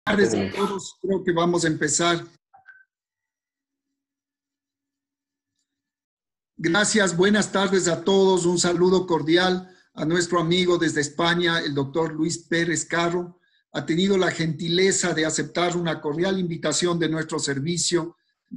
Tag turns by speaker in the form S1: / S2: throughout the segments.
S1: Buenas tardes a todos, creo que vamos a empezar. Gracias, buenas tardes a todos, un saludo cordial a nuestro amigo desde España, el doctor Luis Pérez Carro. Ha tenido la gentileza de aceptar una cordial invitación de nuestro servicio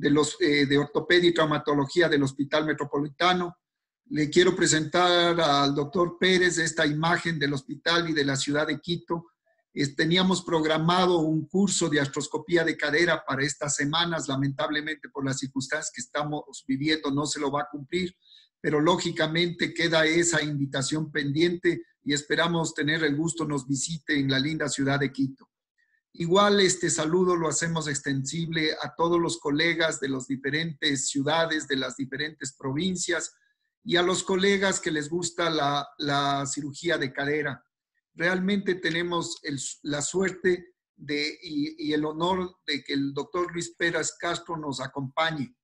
S1: de ortopedia y traumatología del Hospital Metropolitano. Le quiero presentar al doctor Pérez esta imagen del hospital y de la ciudad de Quito. Teníamos programado un curso de artroscopía de cadera para estas semanas, lamentablemente por las circunstancias que estamos viviendo no se lo va a cumplir, pero lógicamente queda esa invitación pendiente y esperamos tener el gusto nos visite en la linda ciudad de Quito. Igual este saludo lo hacemos extensible a todos los colegas de las diferentes ciudades, de las diferentes provincias y a los colegas que les gusta la cirugía de cadera. Realmente tenemos la suerte y el honor de que el doctor Luis Pérez Castro nos acompañe.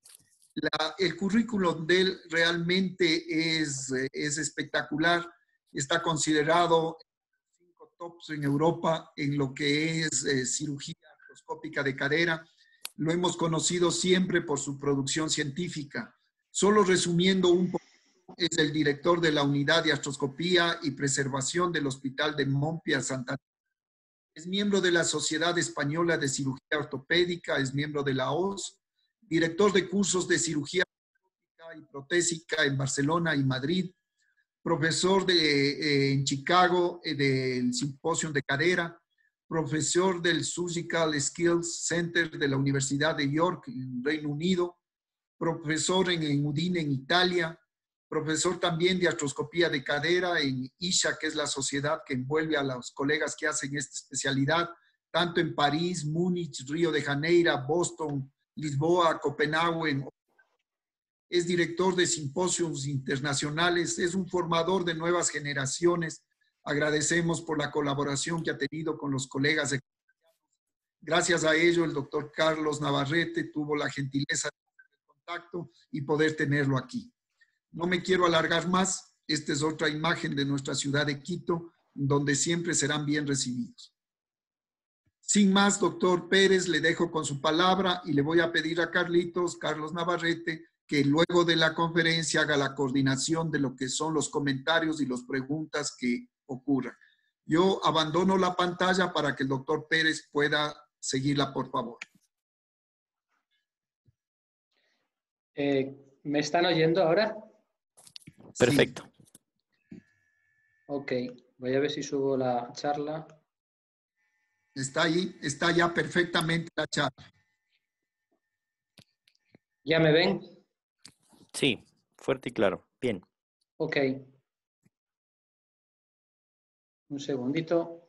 S1: El currículum de él realmente es espectacular. Está considerado 5 tops en Europa en lo que es cirugía artroscópica de cadera. Lo hemos conocido siempre por su producción científica. Solo resumiendo un poco, es el director de la Unidad de Artroscopía y Preservación del Hospital de Mompia, Santa Ana. Es miembro de la Sociedad Española de Cirugía Ortopédica, es miembro de la OS, director de cursos de cirugía y protésica en Barcelona y Madrid, profesor en Chicago del Simposio de Cadera, profesor del Surgical Skills Center de la Universidad de York, en Reino Unido, profesor en Udine, en Italia, profesor también de artroscopía de cadera en ISHA, que es la sociedad que envuelve a los colegas que hacen esta especialidad, tanto en París, Múnich, Río de Janeiro, Boston, Lisboa, Copenhague. Es director de simposios internacionales, es un formador de nuevas generaciones. Agradecemos por la colaboración que ha tenido con los colegas. Gracias a ello, el doctor Carlos Navarrete tuvo la gentileza de hacer el contacto y poder tenerlo aquí. No me quiero alargar más. Esta es otra imagen de nuestra ciudad de Quito, donde siempre serán bien recibidos. Sin más, doctor Pérez, le dejo con su palabra y le voy a pedir a Carlos Navarrete, que luego de la conferencia haga la coordinación de lo que son los comentarios y las preguntas que ocurran. Yo abandono la pantalla para que el doctor Pérez pueda seguirla, por favor.
S2: ¿Me están oyendo ahora?
S1: Perfecto.
S2: Sí. Ok, voy a ver si subo la charla.
S1: Está ahí, está ya perfectamente la charla.
S2: ¿Ya me ven?
S3: Sí, fuerte y claro. Bien.
S2: Ok. Un segundito.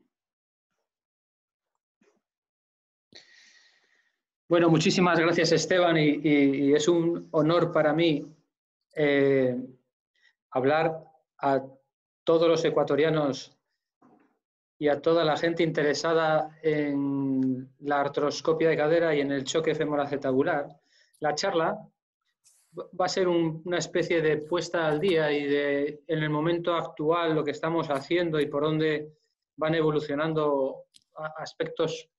S2: Bueno, muchísimas gracias, Esteban, y es un honor para mí hablar a todos los ecuatorianos y a toda la gente interesada en la artroscopia de cadera y en el choque femoroacetabular. La charla va a ser una especie de puesta al día y de, en el momento actual, lo que estamos haciendo y por dónde van evolucionando aspectos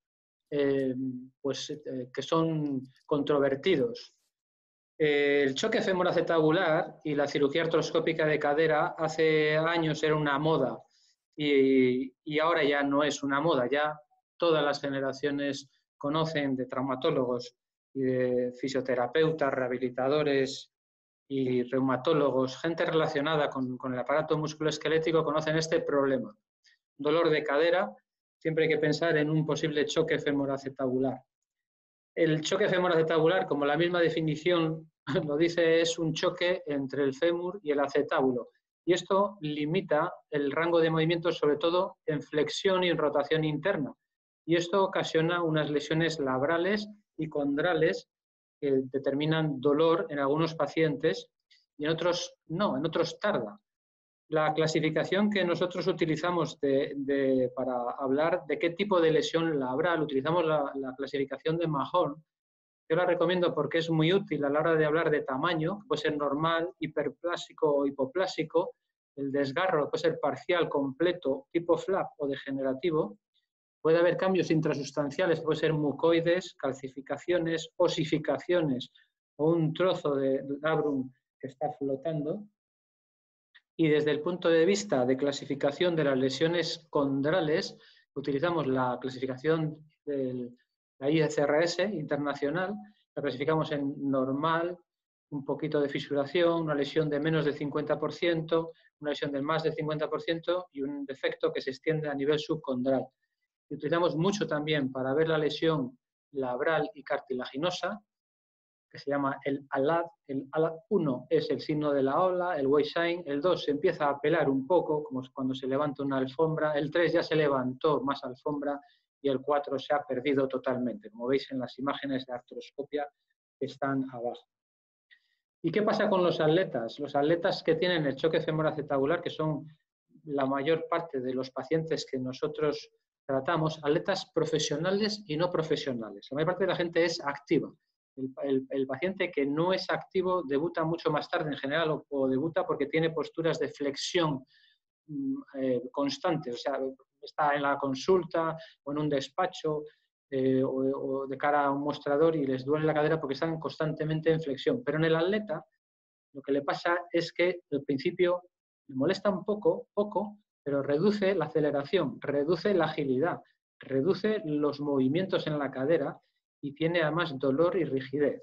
S2: que son controvertidos. El choque femoroacetabular y la cirugía artroscópica de cadera hace años era una moda y ahora ya no es una moda, ya todas las generaciones conocen de traumatólogos y de fisioterapeutas, rehabilitadores y reumatólogos, gente relacionada con el aparato musculoesquelético conocen este problema. Dolor de cadera, siempre hay que pensar en un posible choque femoroacetabular. El choque femoroacetabular, como la misma definición lo dice, es un choque entre el fémur y el acetábulo. Y esto limita el rango de movimiento, sobre todo en flexión y en rotación interna. Y esto ocasiona unas lesiones labrales y condrales que determinan dolor en algunos pacientes y en otros no, en otros tarda. La clasificación que nosotros utilizamos para hablar de qué tipo de lesión labral, utilizamos la clasificación de Mahon. Yo la recomiendo porque es muy útil a la hora de hablar de tamaño, puede ser normal, hiperplásico o hipoplásico, el desgarro puede ser parcial, completo, tipo flap o degenerativo, Puede haber cambios intrasustanciales, puede ser mucoides, calcificaciones, osificaciones o un trozo de labrum que está flotando. Y desde el punto de vista de clasificación de las lesiones condrales, utilizamos la clasificación de la ICRS internacional, la clasificamos en normal, un poquito de fisuración, una lesión de menos del 50%, una lesión de más del 50% y un defecto que se extiende a nivel subcondral. Y utilizamos mucho también para ver la lesión labral y cartilaginosa, que se llama el ALAD. El ALAD 1 es el signo de la ola, el weight sign. El 2 se empieza a pelar un poco, como cuando se levanta una alfombra. El 3 ya se levantó más alfombra y el 4 se ha perdido totalmente, como veis en las imágenes de artroscopia que están abajo. ¿Y qué pasa con los atletas? Los atletas que tienen el choque femoroacetabular, que son la mayor parte de los pacientes que nosotros tratamos, atletas profesionales y no profesionales. La mayor parte de la gente es activa. El paciente que no es activo debuta mucho más tarde en general o debuta porque tiene posturas de flexión constantes, o sea, está en la consulta o en un despacho o de cara a un mostrador y les duele la cadera porque están constantemente en flexión. Pero en el atleta lo que le pasa es que al principio le molesta un poco, pero reduce la aceleración, reduce la agilidad, reduce los movimientos en la cadera y tiene además dolor y rigidez.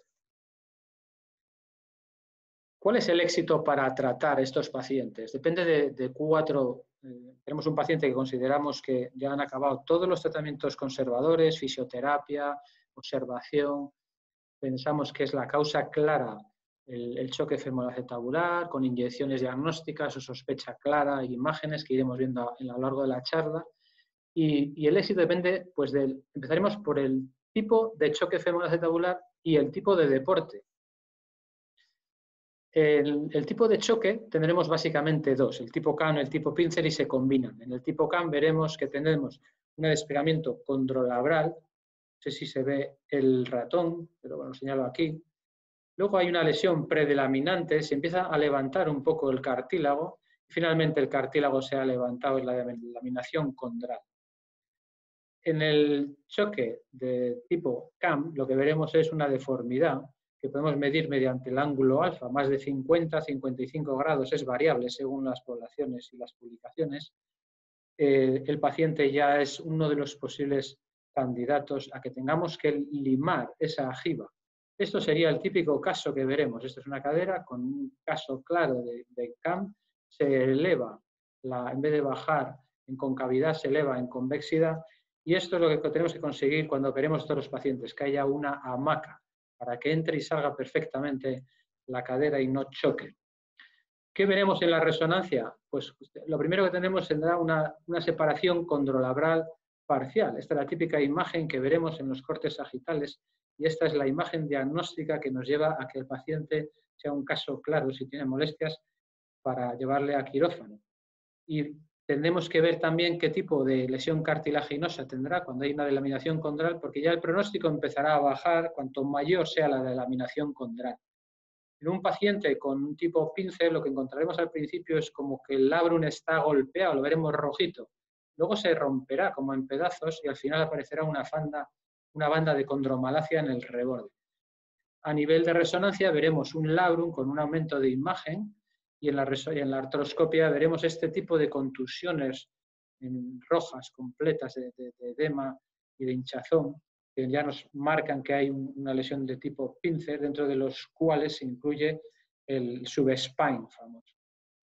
S2: ¿Cuál es el éxito para tratar estos pacientes? Depende de cuatro. Tenemos un paciente que consideramos que ya han acabado todos los tratamientos conservadores, fisioterapia, observación. Pensamos que es la causa clara el choque femoroacetabular, con inyecciones diagnósticas o sospecha clara y imágenes que iremos viendo a lo largo de la charla. Y el éxito depende, pues, empezaremos por el tipo de choque femoroacetabular y el tipo de deporte. El tipo de choque tendremos básicamente dos, el tipo CAM y el tipo Pincer, y se combinan. En el tipo CAM veremos que tenemos un despegamiento condrolabral, no sé si se ve el ratón, pero bueno, lo señalo aquí. Luego hay una lesión predelaminante, se empieza a levantar un poco el cartílago, y finalmente el cartílago se ha levantado en la laminación condral. En el choque de tipo CAM lo que veremos es una deformidad que podemos medir mediante el ángulo alfa, más de 50-55 grados, es variable según las poblaciones y las publicaciones. El paciente ya es uno de los posibles candidatos a que tengamos que limar esa ajiva. Esto sería el típico caso que veremos. Esto es una cadera con un caso claro de CAM. Se eleva, en vez de bajar en concavidad, se eleva en convexidad. Y esto es lo que tenemos que conseguir cuando operemos a todos los pacientes, que haya una hamaca para que entre y salga perfectamente la cadera y no choque. ¿Qué veremos en la resonancia? Pues lo primero que tenemos tendrá una separación condrolabral parcial. Esta es la típica imagen que veremos en los cortes sagitales y esta es la imagen diagnóstica que nos lleva a que el paciente sea un caso claro si tiene molestias para llevarle a quirófano. Y tendremos que ver también qué tipo de lesión cartilaginosa tendrá cuando hay una delaminación condral, porque ya el pronóstico empezará a bajar cuanto mayor sea la delaminación condral. En un paciente con un tipo Pincer, lo que encontraremos al principio es como que el labrum está golpeado, lo veremos rojito. Luego se romperá como en pedazos y al final aparecerá una banda de condromalacia en el reborde. A nivel de resonancia veremos un labrum con un aumento de imagen y en la artroscopia veremos este tipo de contusiones rojas completas de edema y de hinchazón, que ya nos marcan que hay una lesión de tipo Pincer, dentro de los cuales se incluye el subspine famoso.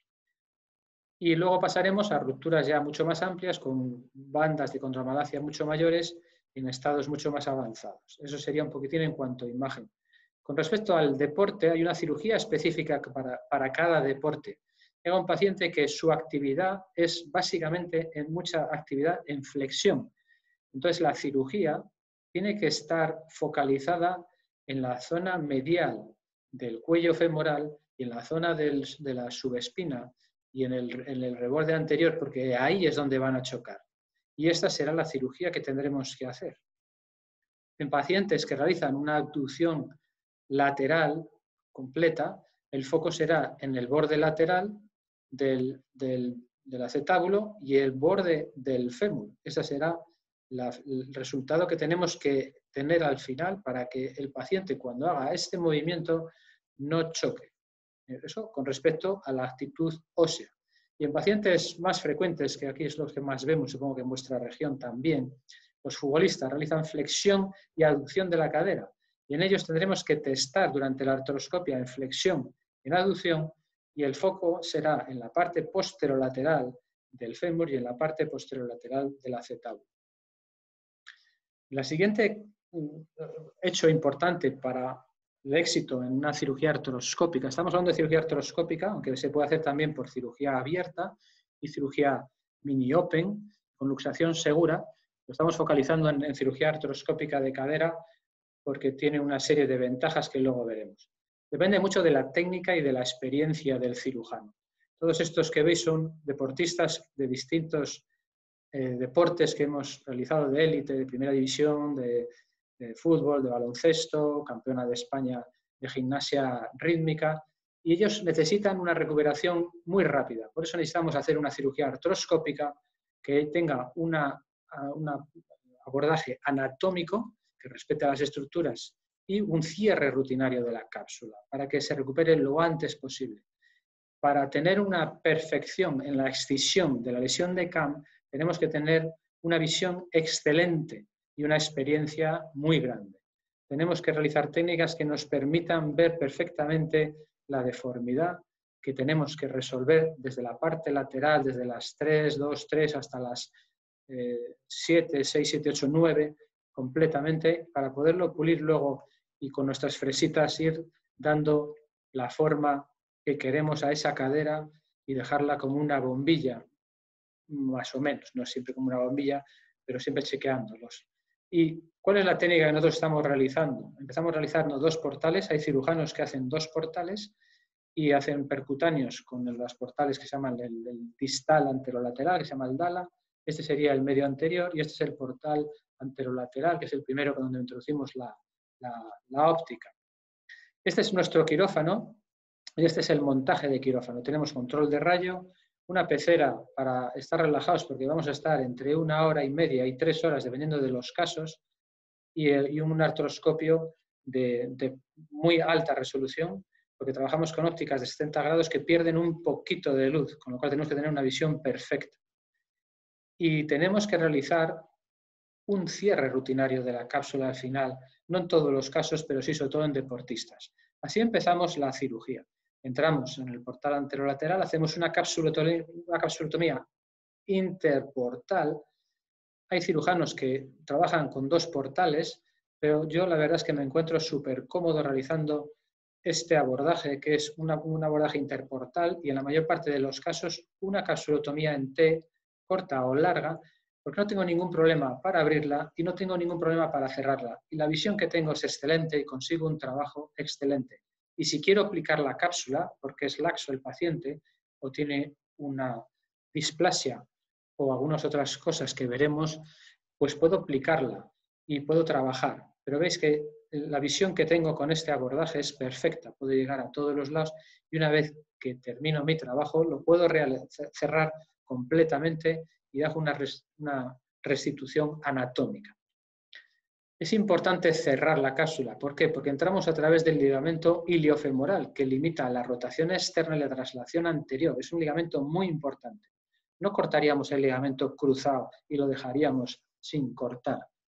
S2: Y luego pasaremos a rupturas ya mucho más amplias, con bandas de condromalacia mucho mayores y en estados mucho más avanzados. Eso sería un poquitín en cuanto a imagen. Con respecto al deporte, hay una cirugía específica para cada deporte. Tengo un paciente que su actividad es básicamente mucha actividad en flexión. Entonces la cirugía tiene que estar focalizada en la zona medial del cuello femoral y en la zona de la subespina y en el reborde anterior, porque ahí es donde van a chocar. Y esta será la cirugía que tendremos que hacer. En pacientes que realizan una abducción lateral completa, el foco será en el borde lateral del acetábulo y el borde del fémur. Esa será el resultado que tenemos que tener al final para que el paciente cuando haga este movimiento no choque. Eso con respecto a la actitud ósea. Y en pacientes más frecuentes, que aquí es lo que más vemos, supongo que en vuestra región también, los futbolistas realizan flexión y aducción de la cadera. Y en ellos tendremos que testar durante la artroscopia en flexión y en aducción, y el foco será en la parte posterolateral del fémur y en la parte posterolateral del acetábulo. La siguiente hecho importante para el éxito en una cirugía artroscópica, estamos hablando de cirugía artroscópica, aunque se puede hacer también por cirugía abierta y cirugía mini-open, con luxación segura, lo estamos focalizando en cirugía artroscópica de cadera porque tiene una serie de ventajas que luego veremos. Depende mucho de la técnica y de la experiencia del cirujano. Todos estos que veis son deportistas de distintos deportes que hemos realizado de élite, de primera división, de fútbol, de baloncesto, campeona de España de gimnasia rítmica, y ellos necesitan una recuperación muy rápida. Por eso necesitamos hacer una cirugía artroscópica que tenga un abordaje anatómico que respete las estructuras y un cierre rutinario de la cápsula para que se recupere lo antes posible. Para tener una perfección en la excisión de la lesión de Kamm, tenemos que tener una visión excelente y una experiencia muy grande. Tenemos que realizar técnicas que nos permitan ver perfectamente la deformidad que tenemos que resolver desde la parte lateral, desde las 3, 2, 3 hasta las 7, 6, 7, 8, 9, completamente, para poderlo pulir luego y con nuestras fresitas ir dando la forma que queremos a esa cadera y dejarla como una bombilla, más o menos, no siempre como una bombilla, pero siempre chequeándolos. ¿Y cuál es la técnica que nosotros estamos realizando? Empezamos realizando 2 portales, hay cirujanos que hacen 2 portales y hacen percutáneos con los portales que se llaman el distal anterolateral, que se llama el DALA, este sería el medio anterior y este es el portal anterolateral, que es el primero donde introducimos la óptica. Este es nuestro quirófano y este es el montaje de quirófano. Tenemos control de rayo, una pecera para estar relajados porque vamos a estar entre 1 hora y media y 3 horas dependiendo de los casos y un artroscopio de muy alta resolución porque trabajamos con ópticas de 70 grados que pierden un poquito de luz, con lo cual tenemos que tener una visión perfecta. Y tenemos que realizar un cierre rutinario de la cápsula al final, no en todos los casos, pero sí sobre todo en deportistas. Así empezamos la cirugía. Entramos en el portal anterolateral, hacemos una capsulotomía interportal. Hay cirujanos que trabajan con 2 portales, pero yo la verdad es que me encuentro súper cómodo realizando este abordaje, que es un abordaje interportal y en la mayor parte de los casos una capsulotomía en T, corta o larga, porque no tengo ningún problema para abrirla y no tengo ningún problema para cerrarla. Y la visión que tengo es excelente y consigo un trabajo excelente. Y si quiero aplicar la cápsula, porque es laxo el paciente o tiene una displasia o algunas otras cosas que veremos, pues puedo aplicarla y puedo trabajar. Pero veis que la visión que tengo con este abordaje es perfecta, puedo llegar a todos los lados y una vez que termino mi trabajo lo puedo cerrar completamente y hago una restitución anatómica. Es importante cerrar la cápsula. ¿Por qué? Porque entramos a través del ligamento iliofemoral, que limita la rotación externa y la traslación anterior. Es un ligamento muy importante. No cortaríamos el ligamento cruzado y lo dejaríamos sin cortar.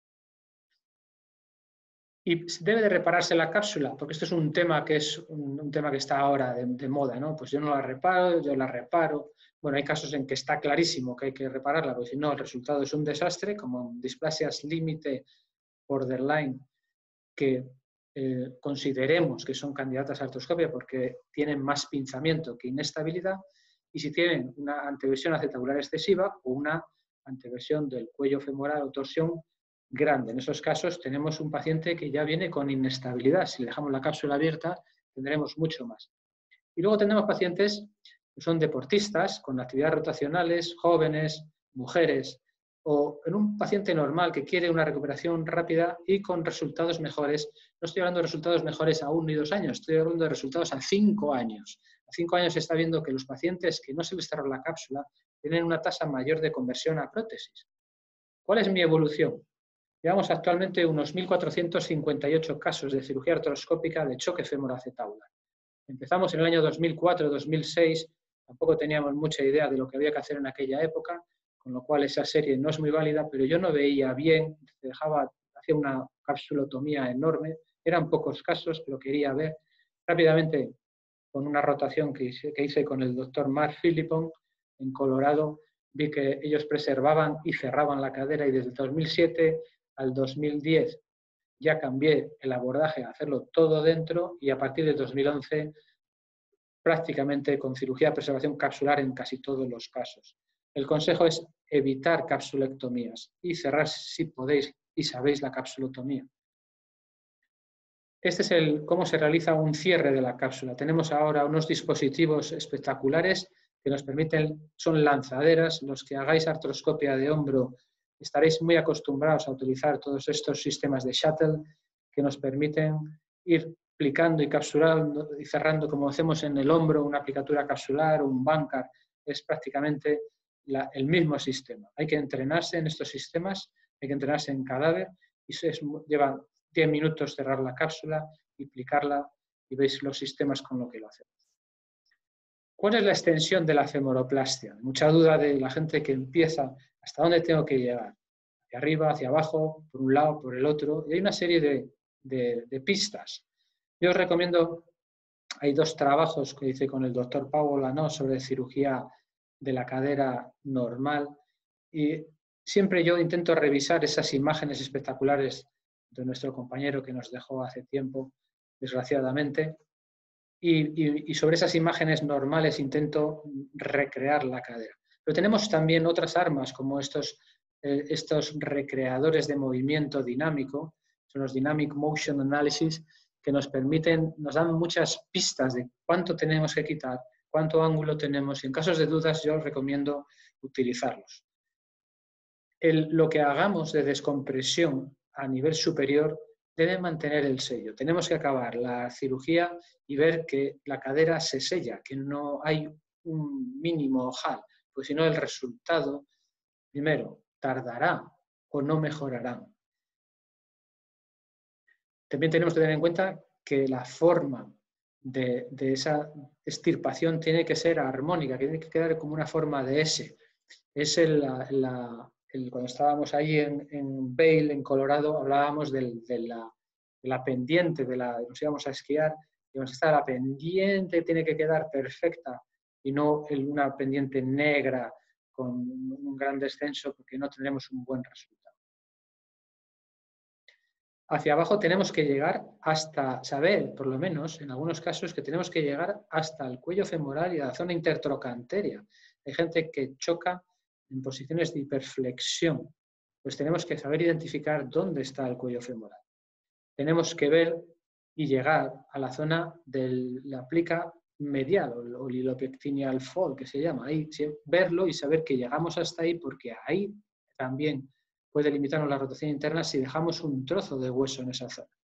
S2: Y debe de repararse la cápsula, porque esto es un tema que está ahora de moda, ¿no? Pues yo no la reparo, yo la reparo. Bueno, hay casos en que está clarísimo que hay que repararla, porque si no, el resultado es un desastre, como displasias límite, borderline, que consideremos que son candidatas a artroscopia porque tienen más pinzamiento que inestabilidad, y si tienen una anteversión acetabular excesiva o una anteversión del cuello femoral o torsión grande. En esos casos tenemos un paciente que ya viene con inestabilidad. Si le dejamos la cápsula abierta, tendremos mucho más. Y luego tenemos pacientes que son deportistas, con actividades rotacionales, jóvenes, mujeres, o en un paciente normal que quiere una recuperación rápida y con resultados mejores. No estoy hablando de resultados mejores a 1 y 2 años, estoy hablando de resultados a 5 años. A 5 años se está viendo que los pacientes que no se les cerró la cápsula tienen una tasa mayor de conversión a prótesis. ¿Cuál es mi evolución? Llevamos actualmente unos 1.458 casos de cirugía artroscópica de choque femoroacetabular. Empezamos en el año 2004-2006, tampoco teníamos mucha idea de lo que había que hacer en aquella época, con lo cual esa serie no es muy válida, pero yo no veía bien, hacía una capsulotomía enorme, eran pocos casos, pero quería ver. Rápidamente, con una rotación que hice con el doctor Mark Philippon en Colorado, vi que ellos preservaban y cerraban la cadera, y desde el 2007 al 2010 ya cambié el abordaje a hacerlo todo dentro, y a partir de 2011 prácticamente con cirugía de preservación capsular en casi todos los casos. El consejo es evitar capsulectomías y cerrar, si podéis y sabéis, la capsulotomía. Este es cómo se realiza un cierre de la cápsula. Tenemos ahora unos dispositivos espectaculares que nos permiten, son lanzaderas. Los que hagáis artroscopia de hombro estaréis muy acostumbrados a utilizar todos estos sistemas de shuttle que nos permiten ir aplicando y capsulando y cerrando, como hacemos en el hombro, una aplicatura capsular o un Bankart. Es prácticamente el mismo sistema. Hay que entrenarse en estos sistemas, hay que entrenarse en cadáver, y lleva 10 minutos cerrar la cápsula y aplicarla, y veis los sistemas con lo que lo hacemos. ¿Cuál es la extensión de la femoroplastia? Mucha duda de la gente que empieza, ¿hasta dónde tengo que llegar? Hacia arriba, hacia abajo, por un lado, por el otro. Y hay una serie de pistas. Yo os recomiendo, hay 2 trabajos que hice con el doctor Pablo Lanó sobre cirugía de la cadera normal, y siempre yo intento revisar esas imágenes espectaculares de nuestro compañero que nos dejó hace tiempo, desgraciadamente, y sobre esas imágenes normales intento recrear la cadera. Pero tenemos también otras armas, como estos recreadores de movimiento dinámico, son los Dynamic Motion Analysis, que nos dan muchas pistas de cuánto tenemos que quitar, cuánto ángulo tenemos, y en casos de dudas yo os recomiendo utilizarlos. Lo que hagamos de descompresión a nivel superior debe mantener el sello. Tenemos que acabar la cirugía y ver que la cadera se sella, que no hay un mínimo ojal, pues si no el resultado, primero, tardará o no mejorará. También tenemos que tener en cuenta que la forma de esa extirpación tiene que ser armónica, que tiene que quedar como una forma de S. Es cuando estábamos ahí en Vail, en Colorado, hablábamos de la pendiente, nos íbamos a esquiar, y la pendiente tiene que quedar perfecta y no una pendiente negra con un gran descenso, porque no tendremos un buen resultado. Hacia abajo tenemos que llegar hasta saber, por lo menos en algunos casos, que tenemos que llegar hasta el cuello femoral y la zona intertrocanteria. Hay gente que choca en posiciones de hiperflexión, pues tenemos que saber identificar dónde está el cuello femoral. Tenemos que ver y llegar a la zona de la plica medial o ilopectineal fold, que se llama, ahí verlo y saber que llegamos hasta ahí, porque ahí también puede limitarnos la rotación interna si dejamos un trozo de hueso en esa zona.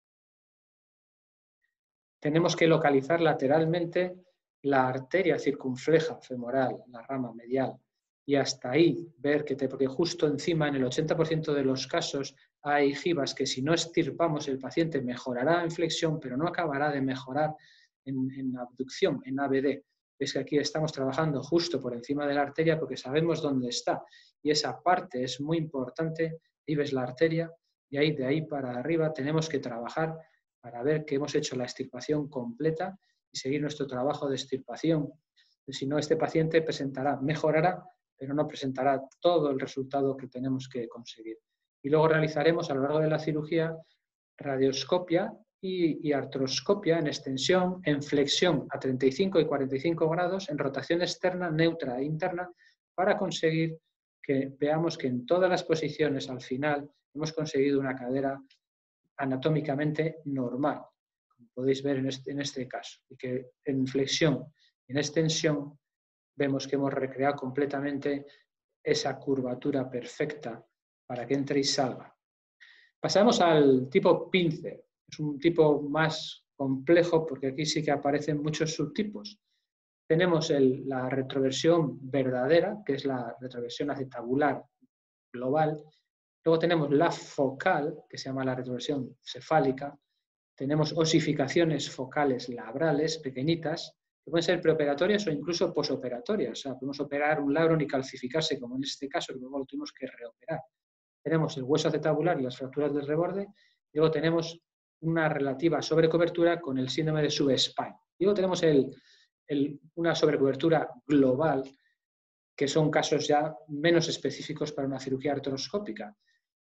S2: Tenemos que localizar lateralmente la arteria circunfleja femoral, la rama medial, y hasta ahí ver porque justo encima, en el 80% de los casos, hay gibas que si no extirpamos el paciente mejorará en flexión, pero no acabará de mejorar en abducción, en ABD. Es que aquí estamos trabajando justo por encima de la arteria porque sabemos dónde está, y esa parte es muy importante. Ahí ves la arteria, y ahí, de ahí para arriba tenemos que trabajar para ver que hemos hecho la extirpación completa y seguir nuestro trabajo de extirpación. Si no, este paciente mejorará, pero no presentará todo el resultado que tenemos que conseguir. Y luego realizaremos a lo largo de la cirugía radioscopia y artroscopia en extensión, en flexión a 35 y 45 grados, en rotación externa, neutra e interna, para conseguir que veamos que en todas las posiciones al final hemos conseguido una cadera anatómicamente normal, como podéis ver en este caso, y que en flexión y en extensión vemos que hemos recreado completamente esa curvatura perfecta para que entre y salga. Pasamos al tipo Pincer. Es un tipo más complejo porque aquí sí que aparecen muchos subtipos. Tenemos la retroversión verdadera, que es la retroversión acetabular global, Luego tenemos la focal, que se llama la retroversión cefálica. Tenemos osificaciones focales labrales, pequeñitas, que pueden ser preoperatorias o incluso posoperatorias. O sea, podemos operar un labrum y calcificarse, como en este caso, que luego lo tuvimos que reoperar. Tenemos el hueso acetabular y las fracturas del reborde, y luego tenemos una relativa sobrecobertura con el síndrome de subespine. Y luego tenemos una sobrecobertura global, que son casos ya menos específicos para una cirugía artroscópica.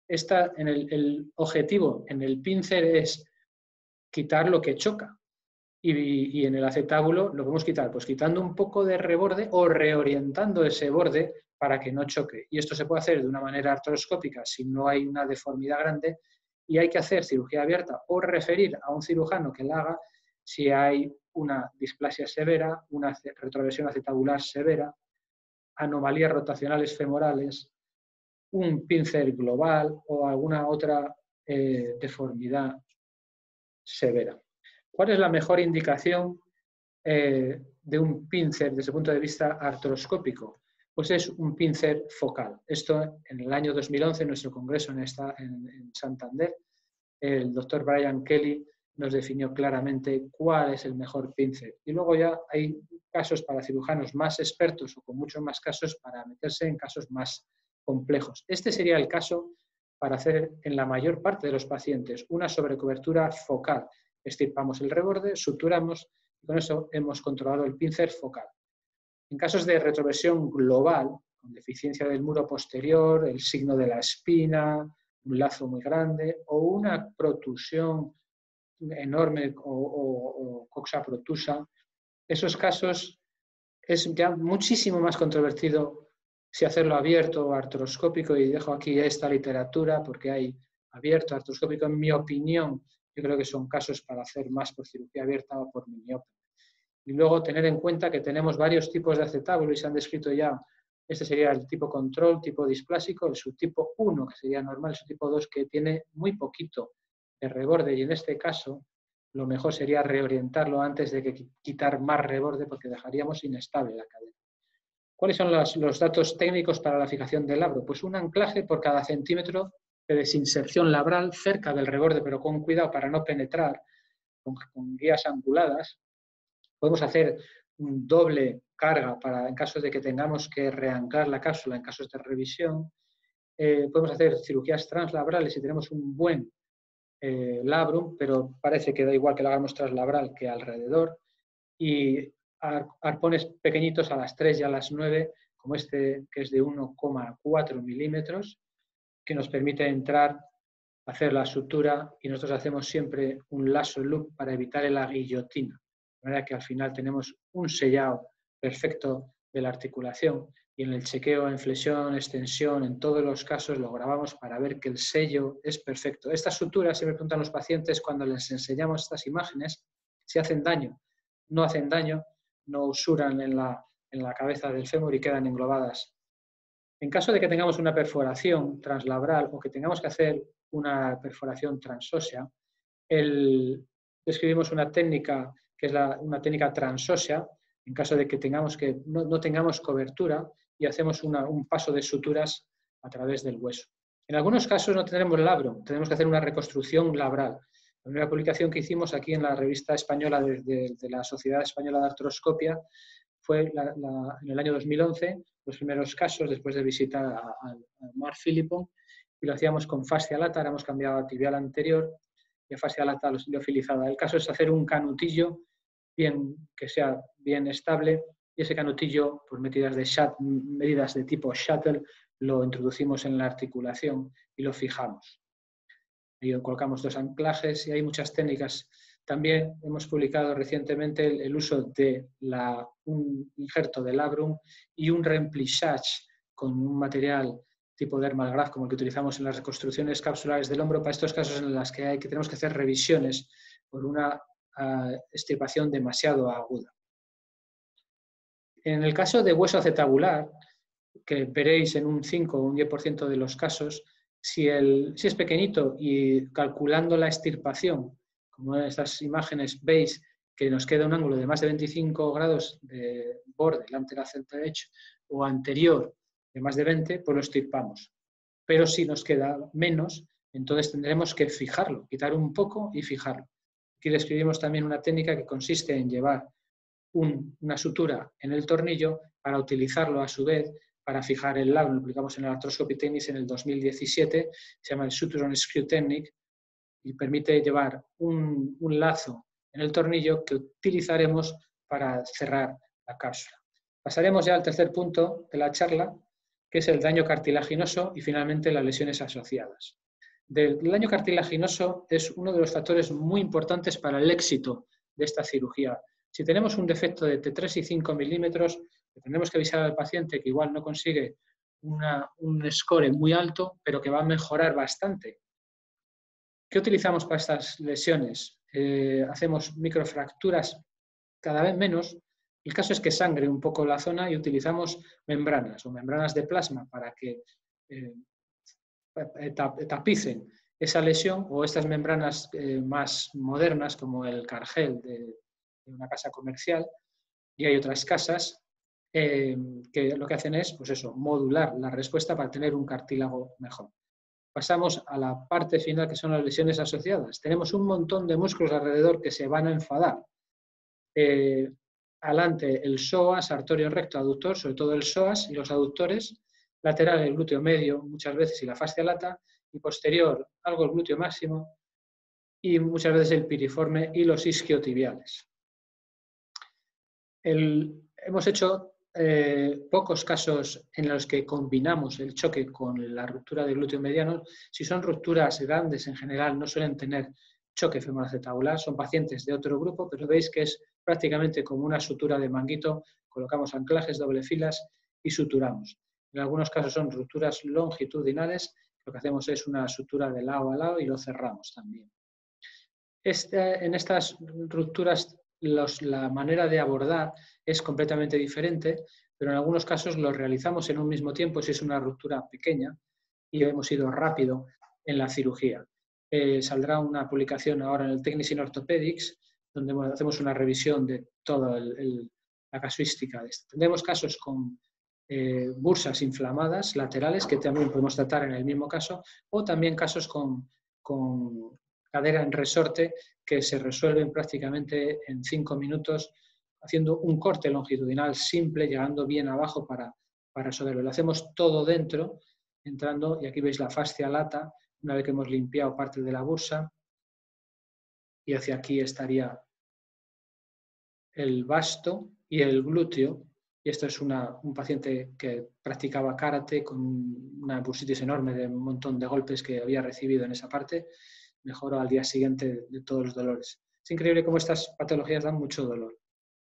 S2: El objetivo en el pincer es quitar lo que choca. Y en el acetábulo lo podemos quitar, pues quitando un poco de reborde o reorientando ese borde para que no choque. Y esto se puede hacer de una manera artroscópica si no hay una deformidad grande, y hay que hacer cirugía abierta o referir a un cirujano que la haga si hay una displasia severa, una retroversión acetabular severa, anomalías rotacionales femorales, un pincer global o alguna otra deformidad severa. ¿Cuál es la mejor indicación de un pincer desde el punto de vista artroscópico? Pues es un pincer focal. Esto en el año 2011, en nuestro congreso en Santander, el doctor Brian Kelly nos definió claramente cuál es el mejor pincer. Y luego ya hay casos para cirujanos más expertos o con muchos más casos para meterse en casos más complejos. Este sería el caso para hacer en la mayor parte de los pacientes una sobrecobertura focal. Estirpamos el reborde, suturamos y con eso hemos controlado el pincer focal. En casos de retroversión global, con deficiencia del muro posterior, el signo de la espina, un lazo muy grande o una protusión enorme o coxa protusa, esos casos es ya muchísimo más controvertido si hacerlo abierto o artroscópico, y dejo aquí esta literatura porque hay abierto, artroscópico, en mi opinión, yo creo que son casos para hacer más por cirugía abierta o por miniópata. Y luego tener en cuenta que tenemos varios tipos de acetábulo y se han descrito ya. Este sería el tipo control, tipo displásico, el subtipo 1, que sería normal, el subtipo 2, que tiene muy poquito de reborde, y en este caso lo mejor sería reorientarlo antes de que quitar más reborde, porque dejaríamos inestable la cadera. ¿Cuáles son los datos técnicos para la fijación del labro? Pues un anclaje por cada centímetro de desinserción labral cerca del reborde, pero con cuidado para no penetrar, con guías anguladas. Podemos hacer un doble carga en caso de que tengamos que reanclar la cápsula en casos de revisión. Podemos hacer cirugías translabrales si tenemos un buen labrum, pero parece que da igual que lo hagamos translabral que alrededor. Y arpones pequeñitos a las 3 y a las 9, como este que es de 1,4 milímetros, que nos permite entrar, hacer la sutura, y nosotros hacemos siempre un lasso loop para evitar la guillotina. De manera que al final tenemos un sellado perfecto de la articulación, y en el chequeo en flexión, extensión, en todos los casos lo grabamos para ver que el sello es perfecto. Estas suturas, siempre preguntan los pacientes cuando les enseñamos estas imágenes, si hacen daño. No hacen daño, no usuran en la cabeza del fémur y quedan englobadas. En caso de que tengamos una perforación translabral o que tengamos que hacer una perforación transósea, describimos una técnica que es una técnica transósea, en caso de que no tengamos cobertura, y hacemos un paso de suturas a través del hueso. En algunos casos no tendremos labrum, tenemos que hacer una reconstrucción labral. La primera publicación que hicimos aquí en la revista española de la Sociedad Española de Artroscopia fue en el año 2011, los primeros casos después de visitar a Mark Philippon, y lo hacíamos con fascia lata, hemos cambiado a tibial anterior y a fascia lata liofilizada. El caso es hacer un canutillo que sea bien estable, y ese canutillo, por medidas de tipo shuttle, lo introducimos en la articulación y lo fijamos. Y colocamos 2 anclajes, y hay muchas técnicas. También hemos publicado recientemente el uso de un injerto de labrum y un remplissage con un material tipo dermal graft, como el que utilizamos en las reconstrucciones capsulares del hombro, para estos casos en los que tenemos que hacer revisiones por una extirpación demasiado aguda. En el caso de hueso acetabular, que veréis en un 5 o un 10% de los casos, si es pequeñito y calculando la extirpación, como en estas imágenes veis que nos queda un ángulo de más de 25 grados de borde lateral derecho o anterior de más de 20, pues lo extirpamos. pero si nos queda menos, entonces tendremos que fijarlo, quitar un poco y fijarlo. Aquí describimos también una técnica que consiste en llevar una sutura en el tornillo para utilizarlo a su vez para fijar el labrum. Lo aplicamos en el Arthroscopy Techniques en el 2017, se llama el Suture on Screw Technique y permite llevar un lazo en el tornillo que utilizaremos para cerrar la cápsula. Pasaremos ya al tercer punto de la charla, que es el daño cartilaginoso y finalmente las lesiones asociadas. El daño cartilaginoso es uno de los factores muy importantes para el éxito de esta cirugía. Si tenemos un defecto de entre 3 y 5 milímetros, tendremos que avisar al paciente que igual no consigue un score muy alto, pero que va a mejorar bastante. ¿Qué utilizamos para estas lesiones? Hacemos microfracturas cada vez menos. El caso es que sangre un poco la zona y utilizamos membranas o membranas de plasma para que tapicen esa lesión, o estas membranas más modernas como el Cargel de una casa comercial, y hay otras casas que lo que hacen es, pues eso, modular la respuesta para tener un cartílago mejor. Pasamos a la parte final, que son las lesiones asociadas. Tenemos un montón de músculos alrededor que se van a enfadar. Adelante el psoas, artorio recto, aductor, sobre todo el psoas y los aductores, lateral el glúteo medio muchas veces y la fascia lata, y posterior algo el glúteo máximo y muchas veces el piriforme y los isquiotibiales. Hemos hecho pocos casos en los que combinamos el choque con la ruptura del glúteo mediano. Si son rupturas grandes, en general no suelen tener choque femoroacetabular, son pacientes de otro grupo, pero veis que es prácticamente como una sutura de manguito, colocamos anclajes, doble filas y suturamos. En algunos casos son rupturas longitudinales, lo que hacemos es una sutura de lado a lado y lo cerramos también. En estas rupturas la manera de abordar es completamente diferente, pero en algunos casos lo realizamos en un mismo tiempo si es una ruptura pequeña y hemos ido rápido en la cirugía. Saldrá una publicación ahora en el Technics in Orthopedics, donde hacemos una revisión de toda la casuística de esto. Tendremos casos con bursas inflamadas laterales, que también podemos tratar en el mismo caso, o también casos con cadera en resorte, que se resuelven prácticamente en 5 minutos, haciendo un corte longitudinal simple, llegando bien abajo para resolverlo. Lo hacemos todo dentro, entrando, y aquí veis la fascia lata, una vez que hemos limpiado parte de la bursa, y hacia aquí estaría el vasto y el glúteo. Y esto es un paciente que practicaba karate con una bursitis enorme de un montón de golpes que había recibido en esa parte. Mejoró al día siguiente de todos los dolores. Es increíble cómo estas patologías dan mucho dolor.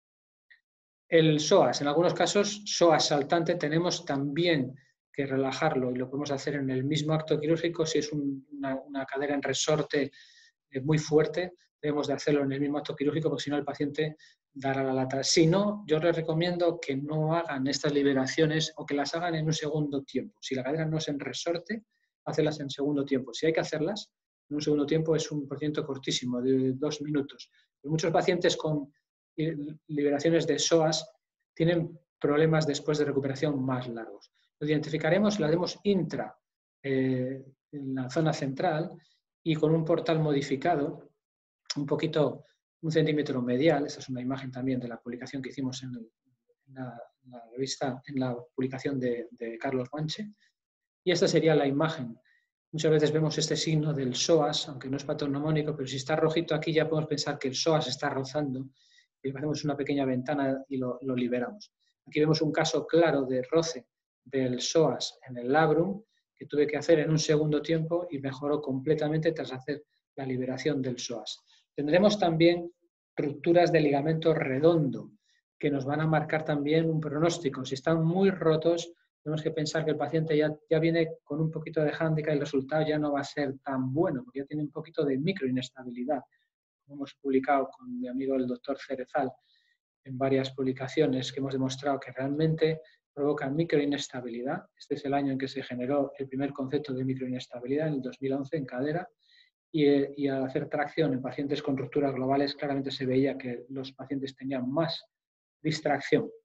S2: El psoas, en algunos casos, psoas saltante, tenemos también que relajarlo y lo podemos hacer en el mismo acto quirúrgico. Si es una cadera en resorte muy fuerte, debemos de hacerlo en el mismo acto quirúrgico porque si no el paciente dará la lata. Si no, yo les recomiendo que no hagan estas liberaciones o que las hagan en un segundo tiempo. Si la cadera no es en resorte, hacerlas en segundo tiempo. Si hay que hacerlas en un segundo tiempo es un procedimiento cortísimo, de 2 minutos. Pero muchos pacientes con liberaciones de psoas tienen problemas después de recuperación más largos. Lo identificaremos, lo haremos intra en la zona central y con un portal modificado, un poquito, 1 centímetro medial. Esta es una imagen también de la publicación que hicimos en la revista, en la publicación de Carlos Guanche. Y esta sería la imagen. Muchas veces vemos este signo del psoas, aunque no es patognomónico, pero si está rojito aquí ya podemos pensar que el psoas está rozando y hacemos una pequeña ventana y lo liberamos. Aquí vemos un caso claro de roce del psoas en el labrum que tuve que hacer en un segundo tiempo y mejoró completamente tras hacer la liberación del psoas. Tendremos también rupturas de ligamento redondo que nos van a marcar también un pronóstico. Si están muy rotos, tenemos que pensar que el paciente ya viene con un poquito de hándicap y el resultado ya no va a ser tan bueno, porque ya tiene un poquito de microinestabilidad. Como hemos publicado con mi amigo el doctor Cerezal en varias publicaciones que hemos demostrado que realmente provocan microinestabilidad. Este es el año en que se generó el primer concepto de microinestabilidad, en el 2011, en cadera, y al hacer tracción en pacientes con rupturas globales, claramente se veía que los pacientes tenían más distracción.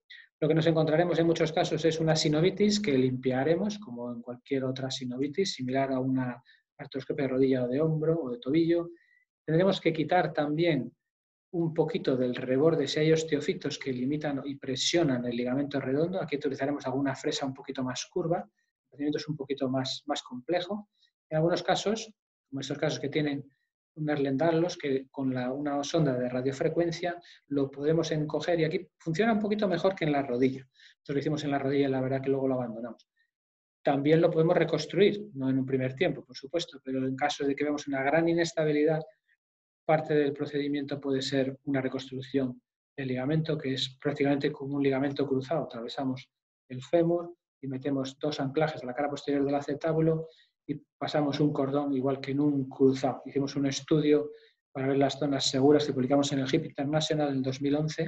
S2: Lo que nos encontraremos en muchos casos es una sinovitis que limpiaremos, como en cualquier otra sinovitis, similar a una artroscopia de rodilla o de hombro o de tobillo. Tendremos que quitar también un poquito del reborde si hay osteofitos que limitan y presionan el ligamento redondo. Aquí utilizaremos alguna fresa un poquito más curva. El procedimiento es un poquito más complejo. En algunos casos, como estos casos que tienen un Ehlers-Danlos, que con una sonda de radiofrecuencia lo podemos encoger y aquí funciona un poquito mejor que en la rodilla. Nosotros lo hicimos en la rodilla y la verdad que luego lo abandonamos. También lo podemos reconstruir, no en un primer tiempo, por supuesto, pero en caso de que veamos una gran inestabilidad, parte del procedimiento puede ser una reconstrucción del ligamento, que es prácticamente como un ligamento cruzado. Atravesamos el fémur y metemos 2 anclajes a la cara posterior del acetábulo y pasamos un cordón igual que en un cruzado. Hicimos un estudio para ver las zonas seguras que publicamos en el Hip International en 2011.